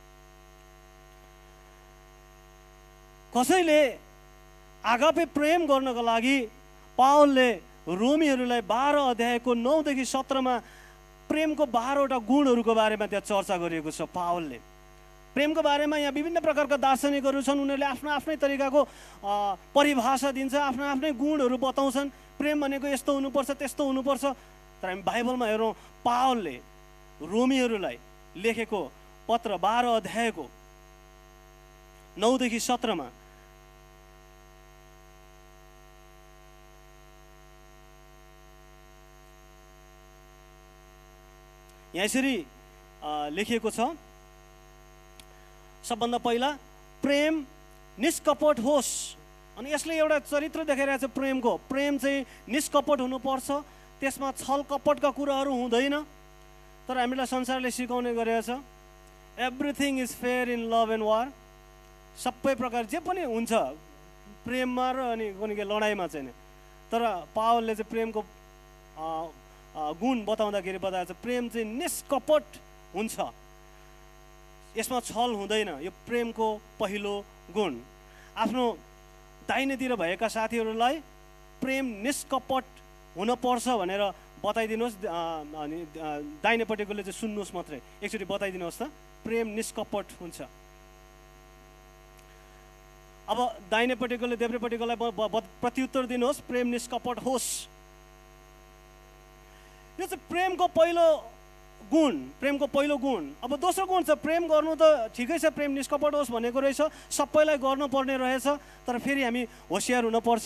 कसैले आगापे प्रेम गर्नको लागि पावलले रोमीहरूलाई 12 अध्यायको 9देखि 17मा प्रेमको 12वटा गुणहरूको बारेमा त्यहाँ चर्चा गरिएको छ। पावलले प्रेमको बारेमा यहाँ विभिन्न प्रकारका दार्शनिकहरू छन्, उनीहरूले आफ्नो आफ्नै तरिकाको परिभाषा दिन्छ, आफ्नो आफ्नै गुणहरू बताउँछन्। प्रेम भनेको यस्तो हुनुपर्छ, त्यस्तो हुनुपर्छ। तर हामी बाइबलमा हेरौँ, पावलले रोमीहरूलाई लेखेको पत्र 12 अध्यायको 9देखि 17मा यहाँ यसरी लेखिएको छ, सबभन्दा पहिला प्रेम निष्कपट होस्। अनि यसले एउटा चरित्र देखाइरहेको छ प्रेमको। प्रेम चाहिँ निष्कपट हुनुपर्छ, त्यसमा छल कपटका कुराहरू हुँदैन। तर हामीलाई संसारले सिकाउने गरेको छ everything is fair in love and war. सबै प्रकार जे पनि हुन्छ प्रेममा र अनि कुनै लडाइँमा चाहिँ। तर पावलले चाहिँ प्रेमको गुण बताउँदाखेरि बताएको छ, प्रेम चाहिँ निष्कपट हुन्छ, यसमा छल हुँदैन। यो प्रेमको पहिलो गुण। आफ्नो दाहिनेतिर भएका साथीहरूलाई प्रेम निष्कपट हुनपर्छ भनेर बताइदिनुहोस्। अनि दाहिनेपट्टिकोले चाहिँ सुन्नुहोस् मात्रै, एकचोटि बताइदिनुहोस् त। प्रेम निष्कपट हुन्छ। अब दाहिनेपट्टिकोले देब्रेपट्टिकोलाई प्रत्युत्तर दिनुहोस्, प्रेम निष्कपट होस्। यो चाहिँ प्रेमको पहिलो गुण, प्रेमको पहिलो गुण। अब दोस्रो गुण छ प्रेम गर्नु त ठिकै छ, प्रेम निष्कपट होस् भनेको रहेछ, सबैलाई गर्नुपर्ने रहेछ, तर फेरि हामी होसियार हुनुपर्छ।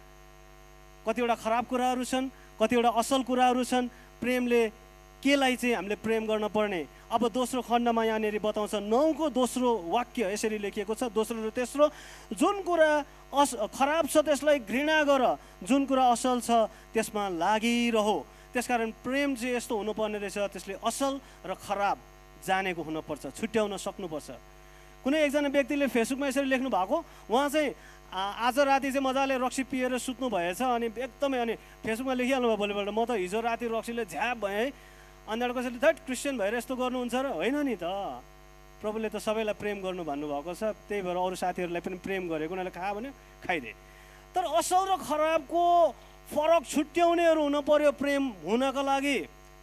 कतिवटा खराब कुराहरू छन्, कतिवटा असल कुराहरू छन्। प्रेमले केलाई चाहिँ हामीले प्रेम गर्न पर्ने। अब दोस्रो खण्डमा यहाँनिर बताउँछ, 9को दोस्रो वाक्य यसरी लेखिएको छ, दोस्रो र तेस्रो, जुन कुरा खराब छ त्यसलाई घृणा गर, जुन कुरा असल छ त्यसमा लागिरहो। त्यसकारण प्रेम चाहिँ यस्तो हुनुपर्ने रहेछ, त्यसले असल र खराब जानेको हुनुपर्छ, छुट्याउन सक्नुपर्छ। कुनै एकजना व्यक्तिले फेसबुकमा यसरी लेख्नु भएको, उहाँ चाहिँ आज राति चाहिँ मजाले रक्सी पिएर सुत्नु भएछ, अनि एकदमै अनि फेसबुकमा लेखिहाल्नु भयो भोलिपल्ट, म त हिजो राति रक्सीले झ्याप भएँ। अन्त कसैले थट क्रिस्चियन भएर यस्तो गर्नुहुन्छ र? होइन नि त, प्रभुले त सबैलाई प्रेम गर्नु भन्नुभएको छ, त्यही भएर अरू साथीहरूलाई पनि प्रेम गरेको, उनीहरूले खा भने खाइदिए। तर असल र खराबको फरक छुट्याउनेहरू हुन पर्यो प्रेम हुनका लागि।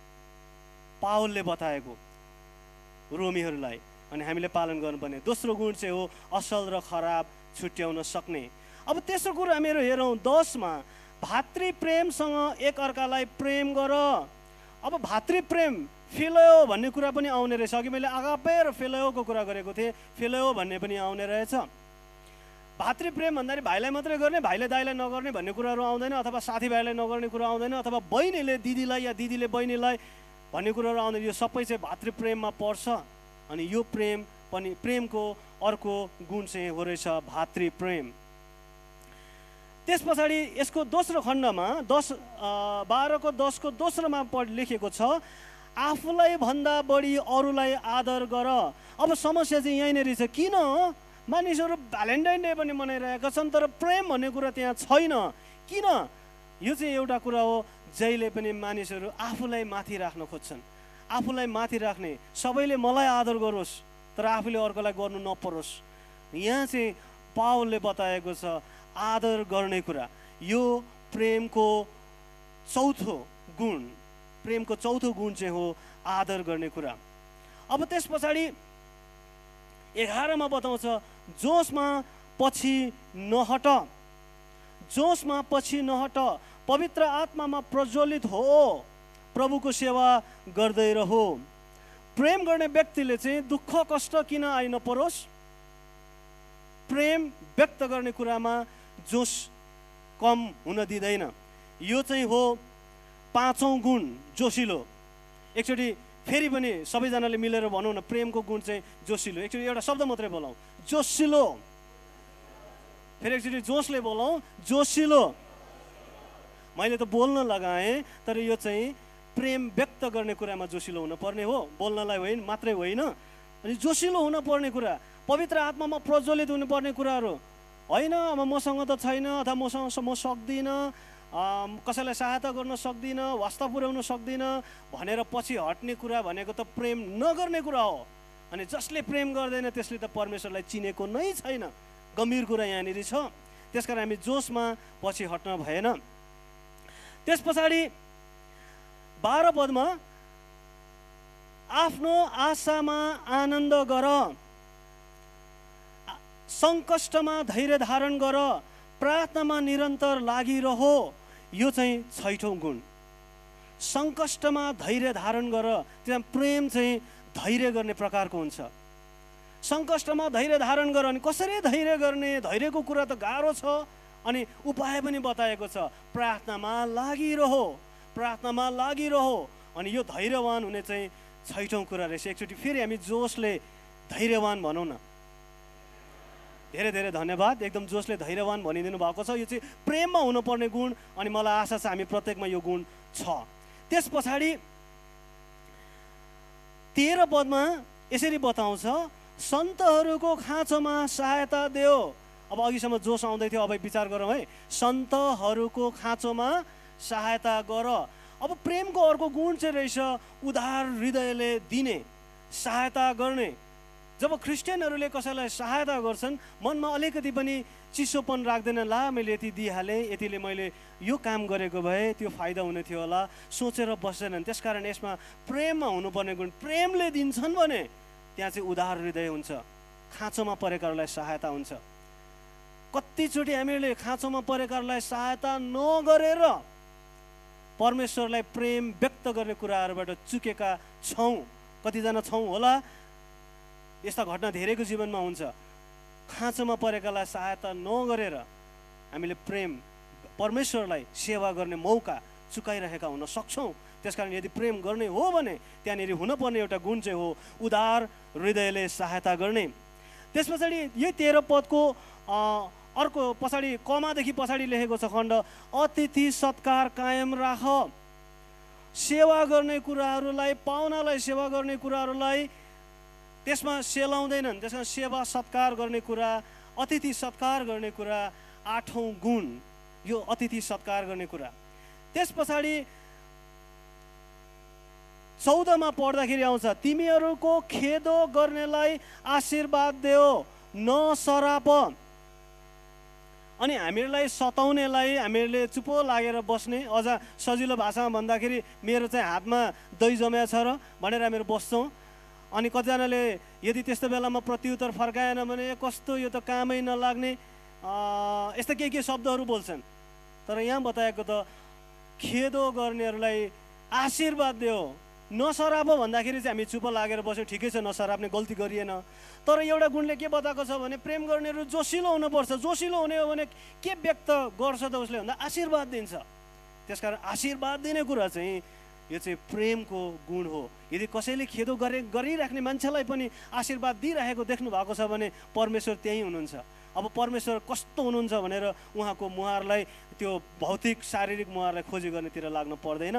पावलले बताएको रोमीहरूलाई, अनि हामीले पालन गर्नुपर्ने दोस्रो गुण चाहिँ हो असल र खराब छुट्याउन सक्ने। अब तेस्रो कुरा हामीहरू हेरौँ 10मा, भातृप्रेमसँग एकअर्कालाई प्रेम गर। अब भातृप्रेम फिलयो भन्ने कुरा पनि आउने रहेछ। अघि मैले आगापे र फिलयोको कुरा गरेको थिएँ, फिलयो भन्ने पनि आउने रहेछ। भातृप्रेम भन्दाखेरि भाइलाई मात्रै गर्ने, भाइले दाइलाई नगर्ने भन्ने कुराहरू आउँदैन, अथवा साथीभाइलाई नगर्ने कुरा आउँदैन, अथवा बहिनीले दिदीलाई या दिदीले बहिनीलाई भन्ने कुराहरू आउँदैन। यो सबै चाहिँ भातृप्रेममा पर्छ। अनि यो प्रेम पनि प्रेमको अर्को गुण चाहिँ हो रहेछ भातृप्रेम। त्यस पछाडि यसको दोस्रो खण्डमा 12को 10को दोस्रोमा लेखेको छ, आफूलाई भन्दा बढी अरूलाई आदर गर। अब समस्या चाहिँ यहीँनिर छ, किन मानिसहरू भ्यालेन्टाइन डे पनि मनाइरहेका छन् तर प्रेम भन्ने कुरा त्यहाँ छैन? किन? यो चाहिँ एउटा कुरा हो, जहिले पनि मानिसहरू आफूलाई माथि राख्न खोज्छन्, आफूलाई माथि राख्ने, सबैले मलाई आदर गरोस् तर आफूले अर्कोलाई गर्नु नपरोस्। यहाँ चाहिँ पावलले बताएको छ आदर गर्ने कुरा, यो प्रेमको चौथो गुण, प्रेमको चौथो गुण चाहिँ हो आदर गर्ने कुरा। अब त्यस पछाडि 11मा बताउँछ, जोसमा पछि नहट, जोसमा पछि नहट, पवित्र आत्मामा प्रज्वलित हो, प्रभुको सेवा गर्दै रहो। प्रेम गर्ने व्यक्तिले चाहिँ दुःख कष्ट किन आइ नपरोस्, प्रेम व्यक्त गर्ने कुरामा जोस कम हुन दिँदैन। यो चाहिँ हो 5औं गुण, जोसिलो। एकचोटि फेरि पनि सबैजनाले मिलेर भनौँ न, प्रेमको गुण चाहिँ जोसिलो। एकचोटि एउटा शब्द मात्रै बोलाउँ, जोसिलो। फेरि एकचोटि जोसले बोलाउँ, जोसिलो। मैले त बोल्न लगाएँ, तर यो चाहिँ प्रेम व्यक्त गर्ने कुरामा जोसिलो हुनुपर्ने हो, बोल्नलाई होइन मात्रै होइन। अनि जोसिलो हुनुपर्ने कुरा, पवित्र आत्मामा प्रज्वलित हुनुपर्ने कुराहरू होइन। अब मसँग त छैन, अथवा मसँग म सक्दिनँ, कसैलाई सहायता गर्न सक्दिनँ, वास्ता पुर्याउन सक्दिनँ भनेर पछि हट्ने कुरा भनेको त प्रेम नगर्ने कुरा हो। अनि जसले प्रेम गर्दैन त्यसले त परमेश्वरलाई चिनेको नै छैन। गम्भीर कुरा यहाँनिर छ। त्यसकारण हामी जोसमा पछि हट्न भएन। त्यस पछाडि 12 पदमा, आफ्नो आशामा आनन्द गर, सङ्कष्टमा धैर्य धारण गर, प्रार्थनामा निरन्तर लागिरहो। यो चाहिँ 6औं गुण, सङ्कष्टमा धैर्य धारण गर। त्यहाँ प्रेम चाहिँ धैर्य गर्ने प्रकारको हुन्छ। सङ्कष्टमा धैर्य धारण गर, अनि कसरी धैर्य गर्ने? धैर्यको कुरा त गाह्रो छ, अनि उपाय पनि बताएको छ, प्रार्थनामा लागिरहो, प्रार्थनामा लागिरहो। अनि यो धैर्यवान हुने चाहिँ 6औं कुरा रहेछ। एकचोटि फेरि हामी जोसले धैर्यवान भनौँ न। धेरै धेरै धन्यवाद, एकदम जोसले धैर्यवान भनिदिनु भएको छ। यो चाहिँ प्रेममा हुनुपर्ने गुण, अनि मलाई आशा छ हामी प्रत्येकमा यो गुण छ। त्यस पछाडि 13 पदमा यसरी बताउँछ, सन्तहरूको खाँचोमा सहायता देऊ। अब अघिसम्म जोस आउँदै थियो, अब विचार गरौँ है, सन्तहरूको खाँचोमा सहायता गर। अब प्रेमको अर्को गुण चाहिँ रहेछ उदार हृदयले दिने, सहायता गर्ने। जब क्रिस्चियनहरूले कसैलाई सहायता गर्छन्, मनमा अलिकति पनि चिसोपन राख्दैन, ला मैले यति दिइहालेँ, यतिले मैले यो काम गरेको भए त्यो फाइदा हुने थियो होला, सोचेर बस्दैनन्। त्यसकारण यसमा प्रेममा हुनुपर्ने गुण, प्रेमले दिन्छन् भने त्यहाँ चाहिँ उदार हृदय हुन्छ, खाँचोमा परेकाहरूलाई सहायता हुन्छ। कतिचोटि हामीहरूले खाँचोमा परेकाहरूलाई सहायता नगरेर परमेश्वरलाई प्रेम व्यक्त गर्ने कुराहरूबाट चुकेका छौँ। कतिजना छौँ होला, यस्ता घटना धेरैको जीवनमा हुन्छ। खाँचोमा परेकालाई सहायता नगरेर हामीले प्रेम परमेश्वरलाई सेवा गर्ने मौका चुकाइरहेका हुन सक्छौँ। त्यसकारण यदि प्रेम गर्ने हो भने त्यहाँनिर हुनुपर्ने एउटा गुण चाहिँ हो उदार हृदयले सहायता गर्ने। त्यस पछाडि यही 13 पदको अर्को पछाडि कमादेखि पछाडि लेखेको छ खण्ड, अतिथि सत्कार कायम राख। सेवा गर्ने कुराहरूलाई, पाहुनालाई सेवा गर्ने कुराहरूलाई त्यसमा सेलाउँदैनन्। त्यसमा सेवा सत्कार गर्ने कुरा, अतिथि सत्कार गर्ने कुरा 8औं गुण, यो अतिथि सत्कार गर्ने कुरा। त्यस पछाडि 14 मा पढ्दाखेरि आउँछ, तिमीहरूको खेदो गर्नेलाई आशीर्वाद देऊ, नसराप। अनि हामीहरूलाई सताउनेलाई हामीहरूले चुपो लागेर बस्ने, अझ सजिलो भाषामा भन्दाखेरि मेरो चाहिँ हातमा दही जम्या छ र भनेर हामीहरू बस्छौँ। अनि कतिजनाले यदि त्यस्तो बेलामा प्रत्युत्तर फर्काएन भने कस्तो यो त कामै नलाग्ने यस्ता के शब्दहरू बोल्छन्। तर यहाँ बताएको त खेदो गर्नेहरूलाई आशीर्वाद देऊ, नसराप भन्दाखेरि चाहिँ हामी चुप लागेर बस्यौँ, ठिकै छ नसराप्ने, गल्ती गरिएन। तर एउटा गुणले के बताएको छ भने प्रेम गर्नेहरू जोसिलो हुनुपर्छ। जोसिलो हुने हो भने के व्यक्त गर्छ त उसले भन्दा आशीर्वाद दिन्छ। त्यसकारण आशीर्वाद दिने कुरा चाहिँ यो चाहिँ प्रेमको गुण हो। यदि कसैले खेदो गरिराख्ने मान्छेलाई पनि आशीर्वाद दिइरहेको देख्नु भएको छ भने परमेश्वर त्यही हुनुहुन्छ। अब परमेश्वर कस्तो हुनुहुन्छ भनेर उहाँको मुहारलाई, त्यो भौतिक शारीरिक मुहारलाई खोजी गर्नेतिर लाग्नु पर्दैन।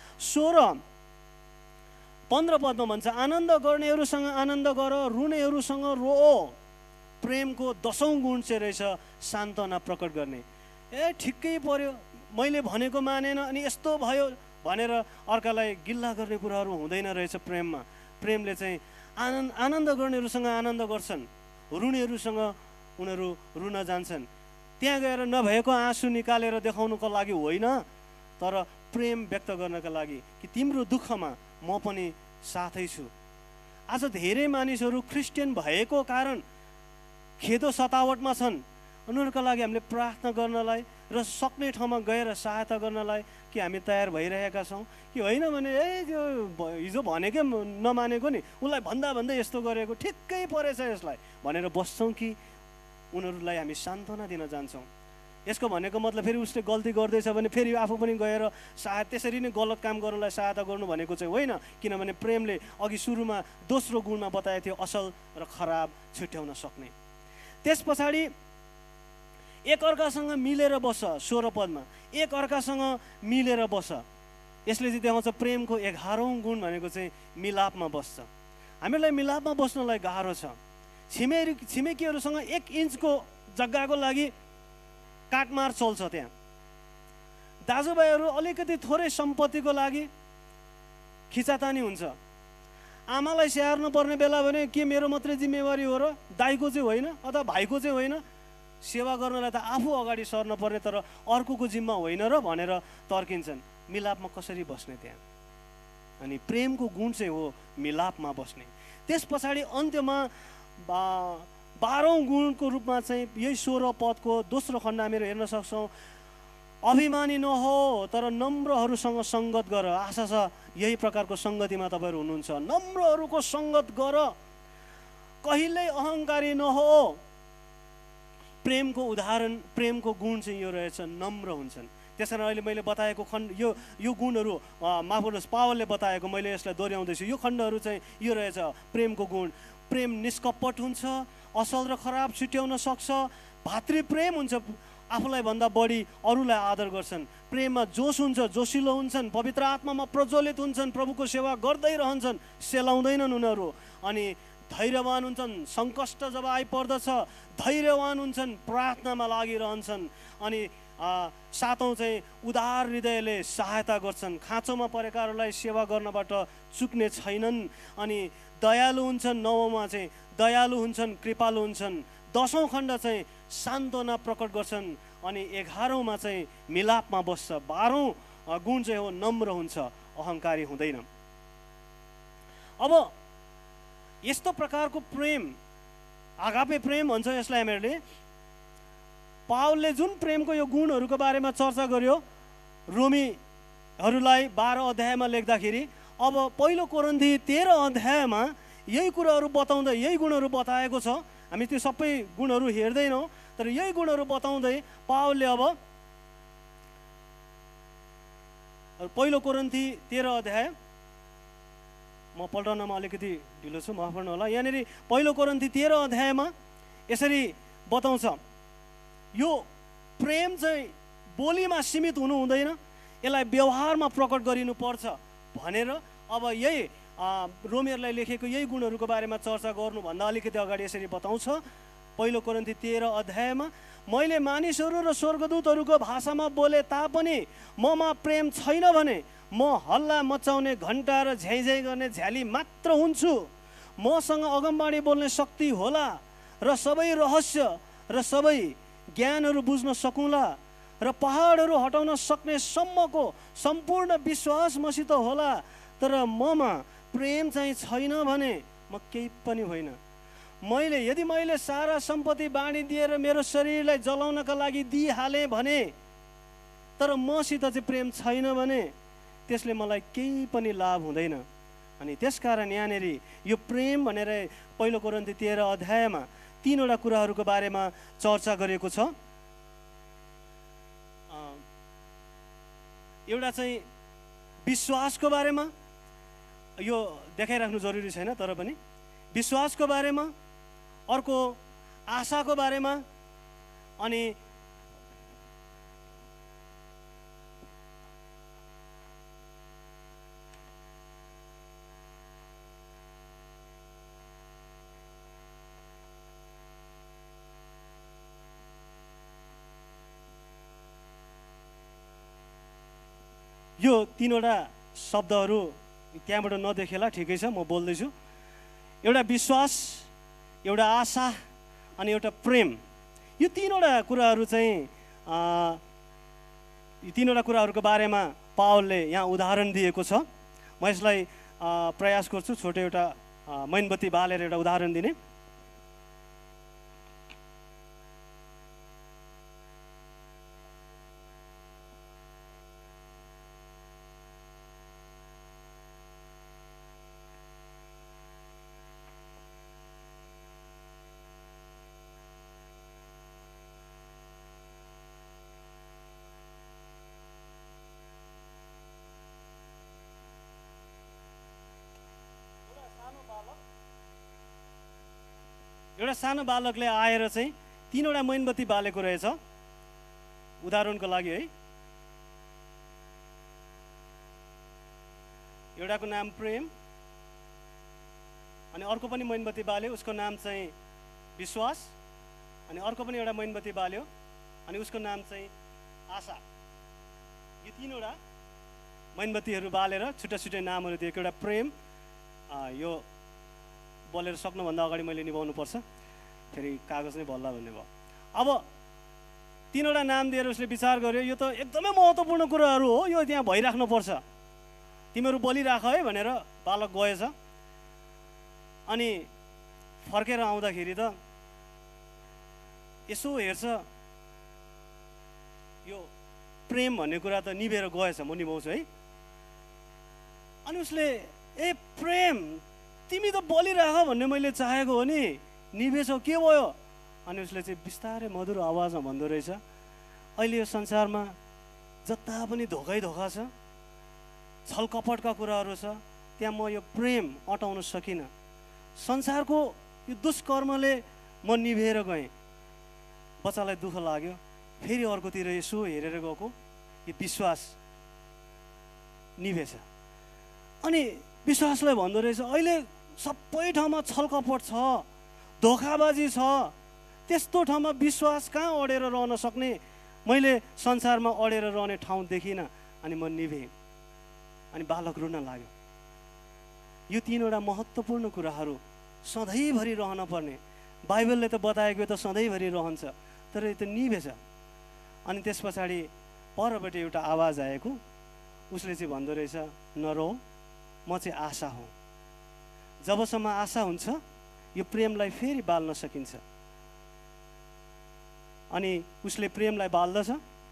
15 पदमा भन्छ, आनन्द गर्नेहरूसँग आनन्द गर, रुनेहरूसँग रो। प्रेमको 10औं गुण चाहिँ रहेछ सान्त्वना प्रकट गर्ने। ठिकै पर्यो, मैले भनेको मानेन अनि यस्तो भयो भनेर अर्कालाई गिल्ला गर्ने कुराहरू हुँदैन रहेछ प्रेममा। प्रेमले चाहिँ आनन्द गर्नेहरूसँग आनन्द गर्छन्, रुनेहरूसँग उनीहरू रुन जान्छन्। त्यहाँ गएर नभएको आँसु निकालेर देखाउनुको लागि होइन, तर प्रेम व्यक्त गर्नका लागि कि तिम्रो दुःखमा म पनि साथै छु। आज धेरै मानिसहरू क्रिस्चियन भएको कारण खेदो सतावटमा छन्। उनीहरूका लागि हामीले प्रार्थना गर्नलाई र सक्ने ठाउँमा गएर सहायता गर्नलाई कि हामी तयार भइरहेका छौँ कि होइन भने त्यो हिजो भनेकै नमानेको नि, उसलाई भन्दा यस्तो गरेको ठिक्कै परेछ यसलाई भनेर बस्छौँ कि उनीहरूलाई हामी सान्त्वना दिन जान्छौँ। यसको भनेको मतलब फेरि उसले गल्ती गर्दैछ भने फेरि आफू पनि गएर त्यसरी नै गलत काम गर्नलाई सहायता गर्नु भनेको चाहिँ होइन। किनभने प्रेमले अघि सुरुमा दोस्रो गुणमा बताएको थियो असल र खराब छुट्याउन सक्ने। त्यस पछाडि एकअर्कासँग मिलेर बस। 16 पदमा एकअर्कासँग मिलेर बस। यसले चाहिँ देखाउँछ प्रेमको 11औं गुण भनेको चाहिँ मिलापमा बस्छ। हामीलाई मिलापमा बस्नलाई गाह्रो छ। छिमेकीहरूसँग 1 इन्चको जग्गाको लागि काटमार चल्छ। त्यहाँ दाजुभाइहरू अलिकति थोरै सम्पत्तिको लागि खिचातानी हुन्छ। आमालाई स्याहार्नु पर्ने बेला भने के मेरो मात्रै जिम्मेवारी हो र दाइको चाहिँ होइन अथवा भाइको चाहिँ होइन, सेवा गर्नलाई त आफू अगाडि सर्न पर्ने तर अर्कोको जिम्मा होइन र भनेर तर्किन्छन्। मिलापमा कसरी बस्ने त्यहाँ? अनि प्रेमको गुण चाहिँ हो मिलापमा बस्ने। त्यस पछाडि अन्त्यमा 12औं गुणको रूपमा चाहिँ यही 16 पदको दोस्रो खण्ड हामीहरू हेर्न सक्छौँ। अभिमानी नहो तर नम्रहरूसँग सङ्गत गर। आशा छ यही प्रकारको सङ्गतिमा तपाईँहरू हुनुहुन्छ। नम्रहरूको सङ्गत गर, कहिल्यै अहङ्कारी नहो। प्रेमको उदाहरण, प्रेमको गुण चाहिँ यो रहेछ नम्र हुन्छन्। त्यसकारण अहिले मैले बताएको खण्ड यो गुणहरू माफ गर्नुहोस् पावलले बताएको, मैले यसलाई दोहोऱ्याउँदैछु। यो खण्डहरू चाहिँ यो रहेछ प्रेमको गुण। प्रेम निष्कपट हुन्छ, असल र खराब छुट्याउन सक्छ, भातृ प्रेम हुन्छ, आफूलाई भन्दा बढी अरूलाई आदर गर्छन्, प्रेममा जोस हुन्छ, जोसिलो हुन्छन्, पवित्र आत्मामा प्रज्वलित हुन्छन्, प्रभुको सेवा गर्दै रहन्छन्, सेलाउँदैनन् उनीहरू। अनि धैर्यवान हुन्छन्, सङ्कष्ट जब आइपर्दछ धैर्यवान हुन्छन्, प्रार्थनामा लागिरहन्छन्। अनि 7औं चाहिँ उदार हृदयले सहायता गर्छन्, खाँचोमा परेकाहरूलाई सेवा गर्नबाट चुक्ने छैनन्। अनि दयालु हुन्छन्, 9औंमा चाहिँ दयालु हुन्छन्, कृपालु हुन्छन्। 10औं खण्ड चाहिँ सान्त्वना प्रकट गर्छन्। अनि 11औंमा चाहिँ मिलापमा बस्छ। 12औं गुण चाहिँ हो नम्र हुन्छ, अहङ्कारी हुँदैन। अब यस्तो प्रकारको प्रेम, आगापे प्रेम भन्छ यसलाई हामीहरूले, पावलले जुन प्रेमको यो गुणहरूको बारेमा चर्चा गर्यो रोमीहरूलाई 12 अध्यायमा लेख्दाखेरि, अब पहिलो कोरिन्थी 13 अध्यायमा यही कुराहरू बताउँदै यही गुणहरू बताएको छ। हामी त्यो सबै गुणहरू हेर्दैनौँ, तर यही गुणहरू बताउँदै पावलले अब पहिलो कोरिन्थी 13 अध्याय, म पल्टाउनमा अलिकति ढिलो छु, माफ गर्नु होला। यहाँनिर पहिलो कोरिन्थी 13 अध्यायमा यसरी बताउँछ, यो प्रेम चाहिँ बोलीमा सीमित हुनु हुँदैन, यसलाई व्यवहारमा प्रकट गरिनुपर्छ भनेर अब यही रोमीहरूलाई लेखेको यही गुणहरूको बारेमा चर्चा गर्नुभन्दा अलिकति अगाडि यसरी बताउँछ। पहिलो कोरिन्थी 13 अध्यायमा, मैले मानिसहरू र स्वर्गदूतहरूको भाषामा बोले तापनि ममा प्रेम छैन भने म हल्ला मचाउने घन्टा र झ्याइझ्याइ गर्ने झ्याली मात्र हुन्छु। मसँग अगमबाणी बोल्ने शक्ति होला र सबै रहस्य र सबै ज्ञानहरू बुझ्न सकौँला र पहाडहरू हटाउन सक्ने सम्मको सम्पूर्ण विश्वास मसित होला, तर ममा प्रेम चाहिँ छैन भने म केही पनि होइन। यदि मैले सारा सम्पत्ति बाँडी दिएर मेरो शरीरलाई जलाउनका लागि दिइहालेँ भने तर मसित चाहिँ प्रेम छैन भने त्यसले मलाई केही पनि लाभ हुँदैन। अनि त्यसकारण यहाँनिर यो प्रेम भनेर पहिलो कोरिन्थी 13 अध्यायमा 3वटा कुराहरूको बारेमा चर्चा गरेको छ। एउटा चाहिँ विश्वासको बारेमा, यो देखाइराख्नु जरुरी छैन तर पनि विश्वासको बारेमा, अर्को आशाको बारेमा, अनि यो 3वटा शब्दहरू त्यहाँबाट नदेखेला, ठिकै छ, म बोल्दैछु। एउटा विश्वास, एउटा आशा अनि एउटा प्रेम, यो 3वटा कुराहरू चाहिँ यो 3वटा कुराहरूको बारेमा पावलले यहाँ उदाहरण दिएको छ। म यसलाई प्रयास गर्छु छोटो एउटा मैनबत्ती बालेर एउटा उदाहरण दिने। एउटा सानो बालकले आएर चाहिँ 3वटा मैनबत्ती बालेको रहेछ, उदाहरणको लागि है। एउटाको नाम प्रेम, अनि अर्को पनि मैनबत्ती बाल्यो, उसको नाम चाहिँ विश्वास, अनि अर्को पनि एउटा मैनबत्ती बाल्यो अनि उसको नाम चाहिँ आशा। यो 3वटा मैनबत्तीहरू बालेर छुट्टा छुट्टै नामहरू दिएको। एउटा प्रेम, यो बोलेर सक्नुभन्दा अगाडि मैले निभाउनु पर्छ, फेरि कागज नै बल्ला भन्ने भयो। अब 3वटा नाम दिएर उसले विचार गर्यो, यो त एकदमै महत्त्वपूर्ण कुराहरू हो, यो त्यहाँ भइराख्नुपर्छ, तिमीहरू बोलिराख है भनेर बालक गएछ। अनि फर्केर आउँदाखेरि त यसो हेर्छ, यो प्रेम भन्ने कुरा त निभेर गएछ, म निभाउँछु है। अनि उसले ए प्रेम तिमी त बोलिराख भन्ने मैले चाहेको हो नि, निभेछौ, के भयो? अनि उसले चाहिँ बिस्तारै मधुर आवाजमा भन्दो रहेछ, अहिले यो संसारमा जता पनि धोकै धोका छ, छलकपटका कुराहरू छ, त्यहाँ म यो प्रेम अटाउन सकिनँ। संसारको यो दुष्कर्मले म निभेर गएँ। बच्चालाई दुःख लाग्यो, फेरि अर्कोतिर यसो हेरेर गएको, यो विश्वास निभेछ। अनि विश्वासलाई भन्दो रहेछ, अहिले सबै ठाउँमा छलकपट छ, धोखाबाजी छ, त्यस्तो ठाउँमा विश्वास कहाँ अडेर रहन सक्ने, मैले संसारमा अडेर रहने ठाउँ देखिनँ, अनि म निभेँ। अनि बालक रुन लाग्यो। यो 3वटा महत्त्वपूर्ण कुराहरू सधैँभरि रहन पर्ने, बाइबलले त बताएको त सधैँभरि रहन्छ, तर यो त निभेछ। अनि त्यस पछाडि परबाट एउटा आवाज आएको, उसले चाहिँ भन्दो रहेछ, नरो, म चाहिँ आशा हो। जबसम्म आशा हुन्छ यो प्रेमलाई फेरि बाल्न सकिन्छ। अनि उसले प्रेमलाई बाल्दछ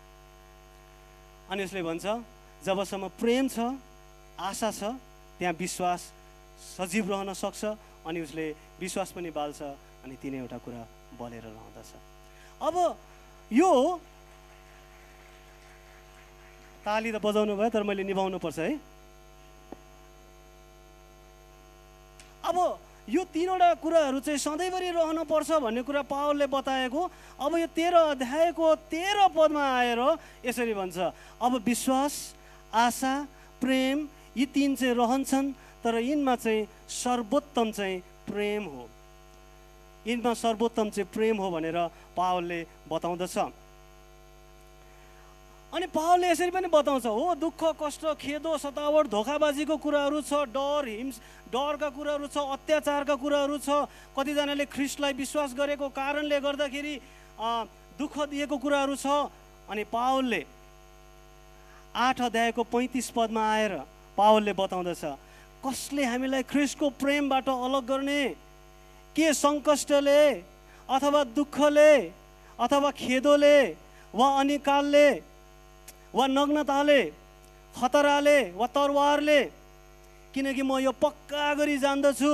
अनि उसले भन्छ जबसम्म प्रेम छ, आशा छ, त्यहाँ विश्वास सजीव रहन सक्छ अनि उसले विश्वास पनि बाल्छ अनि तीनैवटा कुरा बलेर रहँदछ। अब यो ताली त बजाउनु भयो तर मैले निभाउनु पर्छ है। अब यो तीनवटा कुराहरू चाहिँ सधैँभरि रहन पर्छ भन्ने कुरा पावलले बताएको। अब यो 13 अध्यायको 13 पदमा आएर यसरी भन्छ, अब विश्वास, आशा, प्रेम यी तीन चाहिँ रहन्छन् तर यिनमा चाहिँ सर्वोत्तम चाहिँ प्रेम हो। यिनमा सर्वोत्तम चाहिँ प्रेम हो भनेर पावलले बताउँदछ। अनि पावलले यसरी पनि बताउँछ, हो दुःख, कष्ट, खेदो, सतावट, धोकाबाजीको कुराहरू छ, डरका कुराहरू छ, अत्याचारका कुराहरू छ, कतिजनाले ख्रिस्टलाई विश्वास गरेको कारणले गर्दाखेरि दुःख दिएको कुराहरू छ। अनि पावलले 8 अध्यायको 35 पदमा आएर पावलले बताउँदछ, कसले हामीलाई ख्रिस्टको प्रेमबाट अलग गर्ने? के सङ्कष्टले अथवा दुःखले अथवा खेदोले वा अनिकालले वा नग्नताले, खतराले वा तरवारले? किनकि म यो पक्का गरी जान्दछु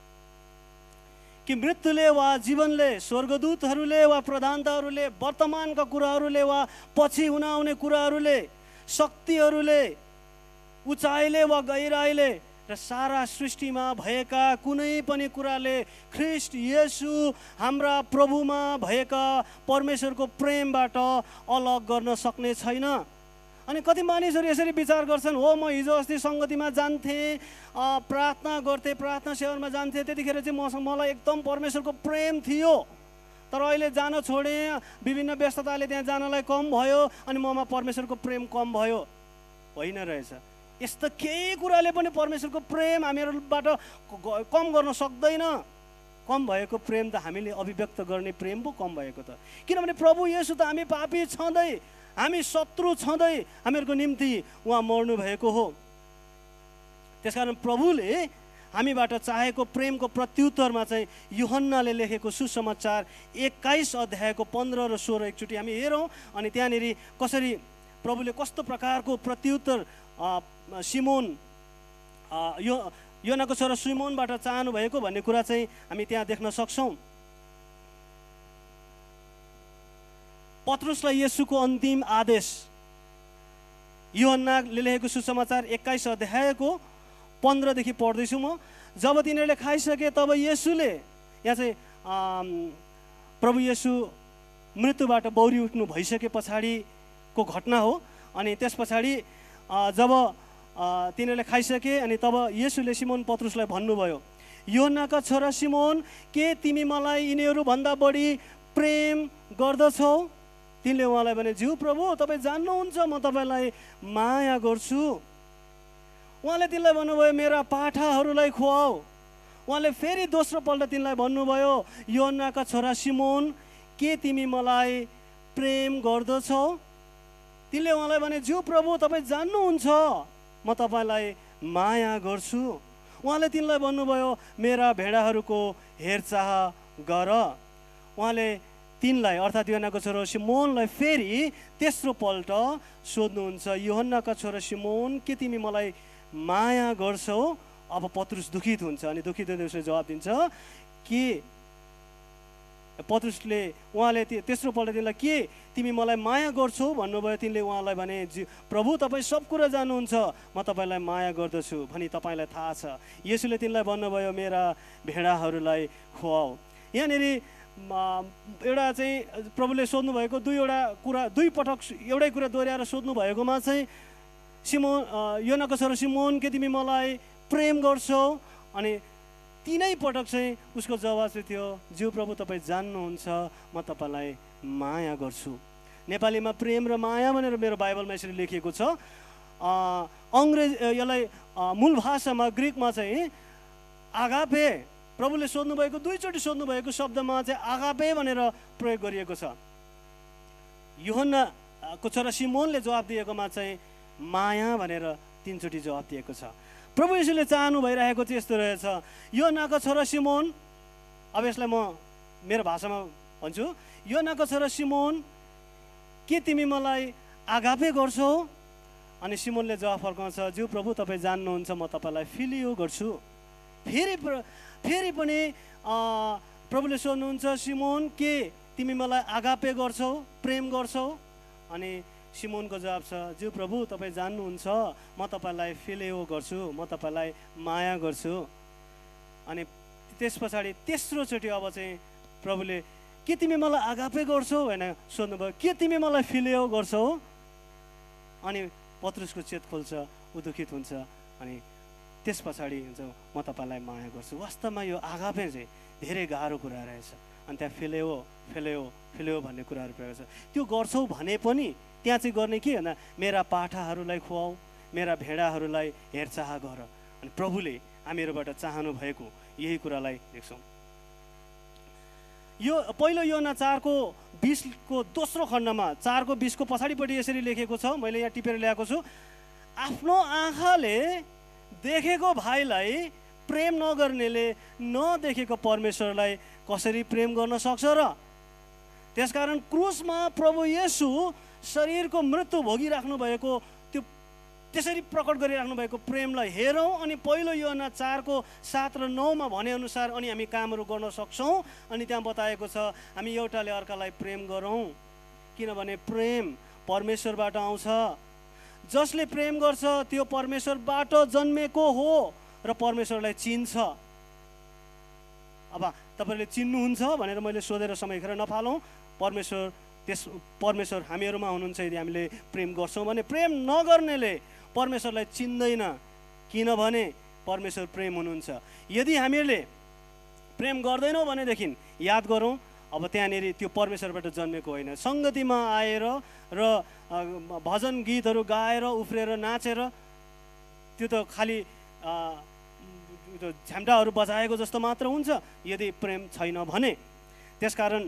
कि मृत्युले वा जीवनले, स्वर्गदूतहरूले वा प्रधानताहरूले, वर्तमानका कुराहरूले वा पछि हुन आउने कुराहरूले, शक्तिहरूले, उचाइले वा गहिराइले र सारा सृष्टिमा भएका कुनै पनि कुराले ख्रिस्ट येशू हाम्रा प्रभुमा भएका परमेश्वरको प्रेमबाट अलग गर्न सक्ने छैन। अनि कति मानिसहरू यसरी विचार गर्छन्, हो म हिजो अस्ति सङ्गतिमा जान्थेँ, प्रार्थना गर्थेँ, प्रार्थना सेवनमा जान्थेँ, त्यतिखेर चाहिँ मलाई एकदम परमेश्वरको प्रेम थियो, तर अहिले जान छोडेँ, विभिन्न व्यस्तताले त्यहाँ जानलाई कम भयो अनि ममा परमेश्वरको प्रेम कम भयो। होइन रहेछ। यस्तो केही कुराले पनि परमेश्वरको प्रेम हामीहरूबाट कम गर्न सक्दैन। कम भएको प्रेम त हामीले अभिव्यक्त गर्ने प्रेम पो कम भएको त, किनभने प्रभु येशू त हामी पापी छँदै, हामी शत्रु छँदै हामीहरूको निम्ति उहाँ मर्नु भएको हो। त्यसकारण प्रभुले हामीबाट चाहेको प्रेमको प्रत्युत्तरमा चाहिँ यूहन्नाले लेखेको सुसमाचार 21 अध्यायको 15 र 16 एकचोटि हामी हेरौँ अनि त्यहाँनिर कसरी प्रभुले कस्तो प्रकारको प्रत्युत्तर सिमोन योनाको छोरा सिमोनबाट चाहनु भएको भन्ने कुरा चाहिँ हामी त्यहाँ देख्न सक्छौँ। पत्रुसलाई येशूको अन्तिम आदेश, यूहन्नाले लेखेको सुसमाचार 21 अध्यायको 15 देखि पढ्दैछु म। जब तिनीहरूले खाइसके तब येशूले, यहाँ चाहिँ प्रभु येशू मृत्युबाट बौरी उठ्नु भइसके पछाडिको घटना हो। अनि त्यस पछाडि जब तिनीहरूले खाइसके अनि तब येशूले सिमोन पत्रुसलाई भन्नुभयो, यूहन्नाका छोरा सिमोन, के तिमी मलाई यिनीहरू भन्दा बढी प्रेम गर्दछौ? तिनले उहाँलाई भने, ज्यू प्रभु, तपाईँ जान्नुहुन्छ म तपाईँलाई माया गर्छु। उहाँले तिनलाई भन्नुभयो, मेरा पाठाहरूलाई खुवाऊ। उहाँले फेरि दोस्रो पल्ट तिनलाई भन्नुभयो, यूहन्नाका छोरा सिमोन, के तिमी मलाई प्रेम गर्दछौ? तिनले उहाँलाई भने, ज्यू प्रभु, तपाईँ जान्नुहुन्छ म तपाईँलाई माया गर्छु। उहाँले तिनलाई भन्नुभयो, मेरा भेडाहरूको हेरचाह गर। उहाँले तिनलाई अर्थात् यूहन्नाको छोरा सिमोनलाई फेरि तेस्रो पल्ट सोध्नुहुन्छ, यूहन्नाका छोरा सिमोन, के तिमी मलाई माया गर्छौ? अब पत्रुस दुखित हुन्छ अनि दुखित हुँदै उसले जवाब दिन्छ कि पत्रुसले उहाँले तेस्रो पल्ट तिनलाई, के तिमी मलाई माया गर्छौ भन्नुभयो। तिनले उहाँलाई भने, प्रभु, तपाईँ सब कुरा जान्नुहुन्छ, म तपाईँलाई माया गर्दछु भनी तपाईँलाई थाहा छ। येशूले तिनलाई भन्नुभयो, मेरा भेडाहरूलाई खुवाऊ। यहाँनिर एउटा चाहिँ प्रभुले सोध्नु भएको दुई पटक एउटै कुरा दोहोऱ्याएर सोध्नु भएकोमा चाहिँ यूहन्नाको छोरा सिमोन, के तिमी मलाई प्रेम गर्छौ? अनि तीनै पटक चाहिँ उसको जवाब चाहिँ थियो, ज्यू प्रभु, तपाईँ जान्नुहुन्छ म तपाईँलाई माया गर्छु। नेपालीमा प्रेम र माया भनेर मेरो बाइबलमा यसरी लेखिएको छ। यसलाई मूल भाषामा ग्रिकमा चाहिँ आगापे, प्रभुले सोध्नुभएको दुईचोटि सोध्नुभएको शब्दमा चाहिँ आगापे भनेर प्रयोग गरिएको छ। यूहन्नाको छोरा सिमोनले जवाब दिएकोमा चाहिँ माया भनेर 3 चोटि जवाब दिएको छ। प्रभु येशूले चाहनु भइरहेको चाहिँ यस्तो रहेछ, यूहन्नाको छोरा सिमोन, अब यसलाई म मेरो भाषामा भन्छु, योनाको छोरा सिमोन, के तिमी मलाई आगापे गर्छौ? अनि सिमोनले जवाफ फर्काउँछ, ज्यू प्रभु, तपाईँ जान्नुहुन्छ म तपाईँलाई फिलियो गर्छु। फेरि पनि प्रभुले सोध्नुहुन्छ, सिमोन, के तिमी मलाई आगापे गर्छौ, प्रेम गर्छौ? अनि सिमोनको जवाब छ, ज्यू प्रभु, तपाईँ जान्नुहुन्छ म तपाईँलाई फिलियो गर्छु, म तपाईँलाई माया गर्छु। अनि त्यस पछाडि तेस्रोचोटि अब चाहिँ प्रभुले के तिमी मलाई आगापे गर्छौ होइन सोध्नुभयो, के तिमी मलाई फिलियो गर्छौ? अनि पत्रुसको चेत खोल्छ, ऊ दुखित हुन्छ। अनि त्यस पछाडि हुन्छ, म तपाईँलाई माया गर्छु। वास्तवमा यो आगापे चाहिँ धेरै गाह्रो कुरा रहेछ। अनि त्यहाँ फिलियो फिलियो फिलियो भन्ने कुराहरू प्रयोग छ। त्यो गर्छौ भने पनि त्यहाँ चाहिँ गर्ने के भन्दा मेरा पाठाहरूलाई खुवाऊ, मेरा भेडाहरूलाई हेरचाह गर। अनि प्रभुले हामीहरूबाट चाहनु भएको यही कुरालाई देख्छौँ। यो पहिलो योना 4:20 दोस्रो खण्डमा 4:20 पछाडिपट्टि यसरी लेखेको छ, मैले यहाँ टिपेर ल्याएको छु, आफ्नो आँखाले देखेको भाइलाई प्रेम नगर्नेले नदेखेको परमेश्वरलाई कसरी प्रेम गर्न सक्छ र? त्यसकारण क्रुसमा प्रभु येशू शरीरको मृत्यु भोगिराख्नु भएको त्यो त्यसरी प्रकट गरिराख्नु भएको प्रेमलाई हेरौँ। अनि पहिलो योना 4:7 र 9 भने अनुसार अनि हामी कामहरू गर्न सक्छौँ। अनि त्यहाँ बताएको छ, हामी एउटाले अर्कालाई प्रेम गरौँ, किनभने प्रेम परमेश्वरबाट आउँछ। जसले प्रेम गर्छ त्यो परमेश्वरबाट जन्मेको हो र परमेश्वरलाई चिन्छ। अब तपाईँले चिन्नुहुन्छ भनेर मैले सोधेर समय खेर नफालौँ। परमेश्वर हामीहरूमा हुनुहुन्छ। यदि हामीले प्रेम गर्छौँ भने, प्रेम नगर्नेले परमेश्वरलाई चिन्दैन, किनभने परमेश्वर प्रेम हुनुहुन्छ। यदि हामीले प्रेम गर्दैनौँ भनेदेखि याद गरौँ, अब त्यहाँनिर त्यो परमेश्वरबाट जन्मेको होइन। सङ्गतिमा आएर र भजन गीतहरू गाएर उफ्रेर नाचेर त्यो त खालि झ्याम्टाहरू बजाएको जस्तो मात्र हुन्छ यदि प्रेम छैन भने। त्यसकारण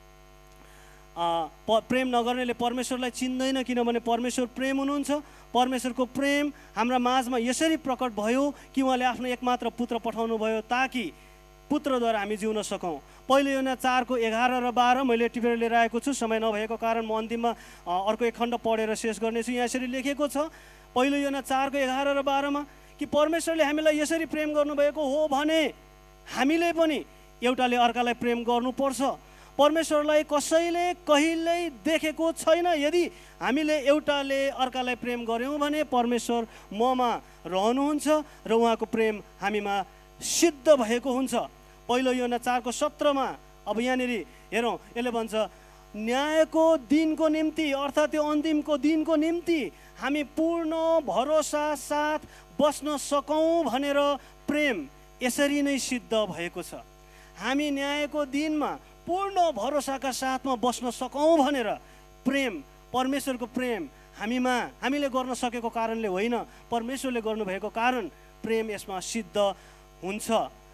प्रेम नगर्नेले परमेश्वरलाई चिन्दैन, किनभने परमेश्वर प्रेम हुनुहुन्छ। परमेश्वरको प्रेम हाम्रा माझमा यसरी प्रकट भयो कि उहाँले आफ्नो एकमात्र पुत्र पठाउनु भयो ताकि पुत्रद्वारा हामी जिउन सकौँ। पहिलो योना 4:11 र 12 मैले टिपेर लिएर आएको छु, समय नभएको कारण म अन्तिममा अर्को एक खण्ड पढेर शेष गर्नेछु। यहाँ यसरी लेखेको छ पहिलो योना 4:11 र 12 कि परमेश्वरले हामीलाई यसरी प्रेम गर्नुभएको हो भने हामीले पनि एउटाले अर्कालाई प्रेम गर्नुपर्छ। परमेश्वरलाई कसैले कहिल्यै देखेको छैन। यदि हामीले एउटाले अर्कालाई प्रेम गऱ्यौँ भने परमेश्वर ममा रहनुहुन्छ र उहाँको प्रेम हामीमा सिद्ध भएको हुन्छ। पहिलो योना 4:17 अब यहाँनिर हेरौँ, यसले भन्छ न्यायको दिनको निम्ति अर्थात् त्यो अन्तिमको दिनको निम्ति हामी पूर्ण भरोसा साथ बस्न सकौँ भनेर प्रेम यसरी नै सिद्ध भएको छ। हामी न्यायको दिनमा पूर्ण भरोसाका साथमा बस्न सकौँ भनेर प्रेम, परमेश्वरको प्रेम हामीले गर्न सकेको कारणले होइन, परमेश्वरले गर्नुभएको कारण प्रेम यसमा सिद्ध हुन्छ।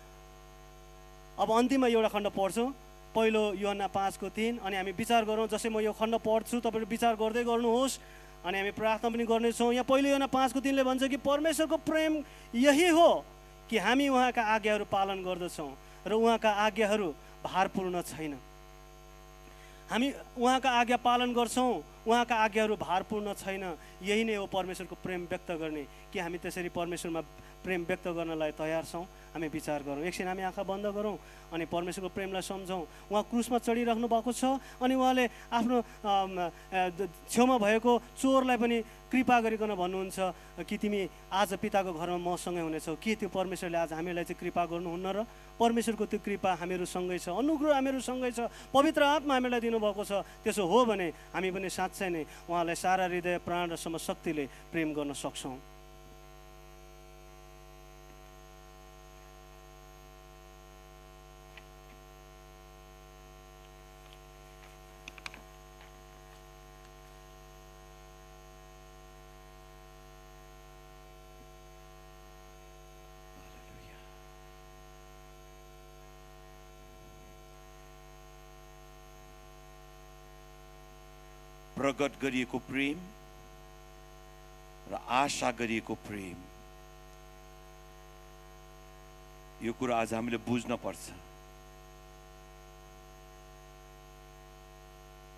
अब अन्तिममा एउटा खण्ड पढ्छौँ, पहिलो योहन्ना 5:3 अनि हामी विचार गरौँ। जसै म यो खण्ड पढ्छु तपाईँले विचार गर्दै गर्नुहोस् अनि हामी प्रार्थना पनि गर्नेछौँ। यहाँ पहिलो योहन्ना 5:3 भन्छ कि परमेश्वरको प्रेम यही हो कि हामी उहाँका आज्ञाहरू पालन गर्दछौँ र उहाँका आज्ञाहरू भारपूर्ण छैन। हामी उहाँका आज्ञा पालन गर्छौँ, उहाँका आज्ञाहरू भारपूर्ण छैन। यही नै हो परमेश्वरको प्रेम व्यक्त गर्ने कि हामी त्यसरी परमेश्वरमा प्रेम व्यक्त गर्नलाई तयार छौँ। हामी विचार गरौँ, एकछिन हामी आँखा बन्द गरौँ अनि परमेश्वरको प्रेमलाई सम्झौँ। उहाँ क्रुसमा चढिराख्नु भएको छ अनि उहाँले आफ्नो छेउमा भएको चोरलाई पनि कृपा गरिकन भन्नुहुन्छ कि तिमी आज पिताको घरमा मसँगै हुनेछौ। के त्यो परमेश्वरले आज हामीलाई चाहिँ कृपा गर्नुहुन्न र? परमेश्वरको त्यो कृपा हामीहरूसँगै छ, अनुग्रह हामीहरूसँगै छ, पवित्र आत्मा हामीलाई दिनुभएको छ। त्यसो हो भने हामी पनि साँच्चै नै उहाँलाई सारा हृदय, प्राण र समशक्तिले प्रेम गर्न सक्छौँ। प्रगट गरिएको प्रेम र आशा गरिएको प्रेम, यो कुरा आज हामीले बुझ्न पर्छ।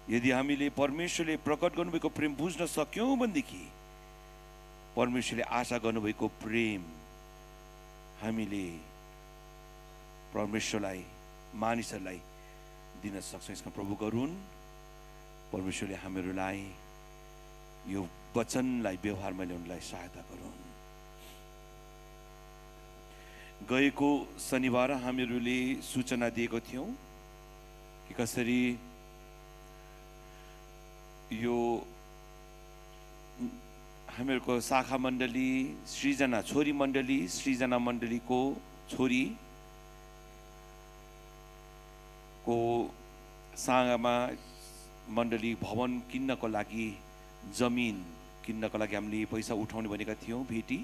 यदि हामीले परमेश्वरले प्रकट गर्नुभएको प्रेम बुझ्न सक्यौँ भनेदेखि परमेश्वरले आशा गर्नुभएको प्रेम हामीले परमेश्वरलाई मानिसहरूलाई दिन सक्छौँ। यसमा प्रभु गरून्, परमेश्वरले हामीहरूलाई यो वचनलाई व्यवहारमा ल्याउनलाई सहायता गरून्। गएको शनिबार हामीहरूले सूचना दिएको थियौँ कि कसरी यो हामीहरूको शाखा मण्डली सृजना छोरी मण्डली सृजना मण्डलीको छोरी को साँगामा मण्डली भवन किन्नको लागि जमिन किन्नको लागि हामीले पैसा उठाउने भनेका थियौँ भेटी।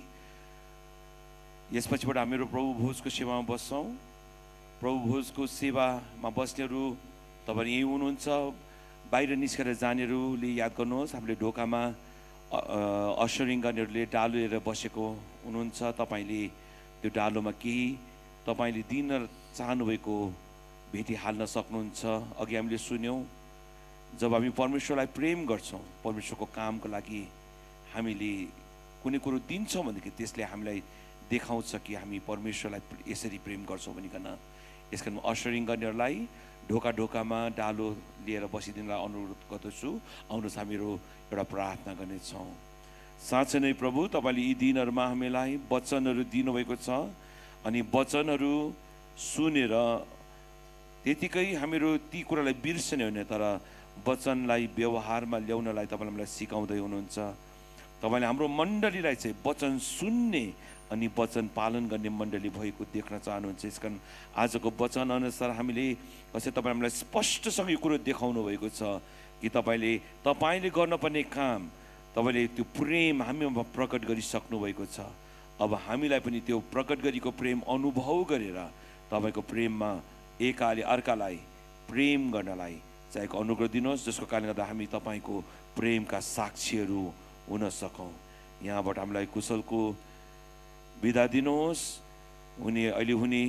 यसपछिबाट हामीहरू प्रभु भोजको सेवामा बस्छौँ। प्रभु भोजको सेवामा बस्नेहरू तपाईँ यहीँ हुनुहुन्छ, बाहिर निस्केर जानेहरूले याद गर्नुहोस्, हामीले ढोकामा अशरिङ गर्नेहरूले डालो लिएर बसेको हुनुहुन्छ। तपाईँले त्यो डालोमा केही तपाईँले दिन चाहनुभएको भेटी हाल्न सक्नुहुन्छ। अघि हामीले सुन्यौँ, जब हामी परमेश्वरलाई प्रेम गर्छौँ, परमेश्वरको कामको लागि हामीले कुनै कुरो दिन्छौँ भनेदेखि त्यसले हामीलाई देखाउँछ कि हामी परमेश्वरलाई यसरी प्रेम गर्छौँ भनिकन। यस कारण अशरिङ गर्नेहरूलाई ढोका ढोकामा डालो लिएर बसिदिनलाई अनुरोध गर्दछु। आउनुहोस् हामीहरू एउटा प्रार्थना गर्नेछौँ। साँच्चै नै प्रभु, तपाईँले यी दिनहरूमा हामीलाई वचनहरू दिनुभएको छ अनि वचनहरू सुनेर त्यतिकै हामीहरू ती कुरालाई बिर्सने होइन, तर वचनलाई व्यवहारमा ल्याउनलाई तपाईँले हामीलाई सिकाउँदै हुनुहुन्छ। तपाईँले हाम्रो मण्डलीलाई चाहिँ वचन सुन्ने अनि वचन पालन गर्ने मण्डली भएको देख्न चाहनुहुन्छ। यस कारण आजको वचन अनुसार हामीले कसै तपाईँ हामीलाई स्पष्टसँग यो कुरो देखाउनु भएको छ कि तपाईँले गर्नुपर्ने काम, तपाईँले त्यो प्रेम हामीमा प्रकट गरिसक्नु भएको छ। अब हामीलाई पनि त्यो प्रकट गरेको प्रेम अनुभव गरेर तपाईँको प्रेममा एकाले अर्कालाई प्रेम गर्नलाई चाहेको अनुग्रह दिनुहोस्, जसको कारणले गर्दा हामी तपाईँको प्रेमका साक्षीहरू हुन सकौँ। यहाँबाट हामीलाई कुशलको बिदा दिनुहोस्। अहिले हुने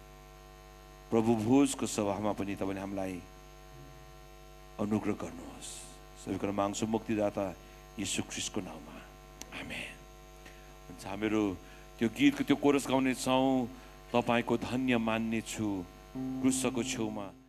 प्रभु भोजको सभामा पनि तपाईँले हामीलाई अनुग्रह गर्नुहोस्। सबै कुरा माग्छु मुक्तिदाता यीशु ख्रीष्टको नाममा, आमेन। हुन्छ, हामीहरू त्यो गीतको त्यो कोरस गाउने छौँ, तपाईँको धन्य मान्ने छु क्रुसको छेउमा।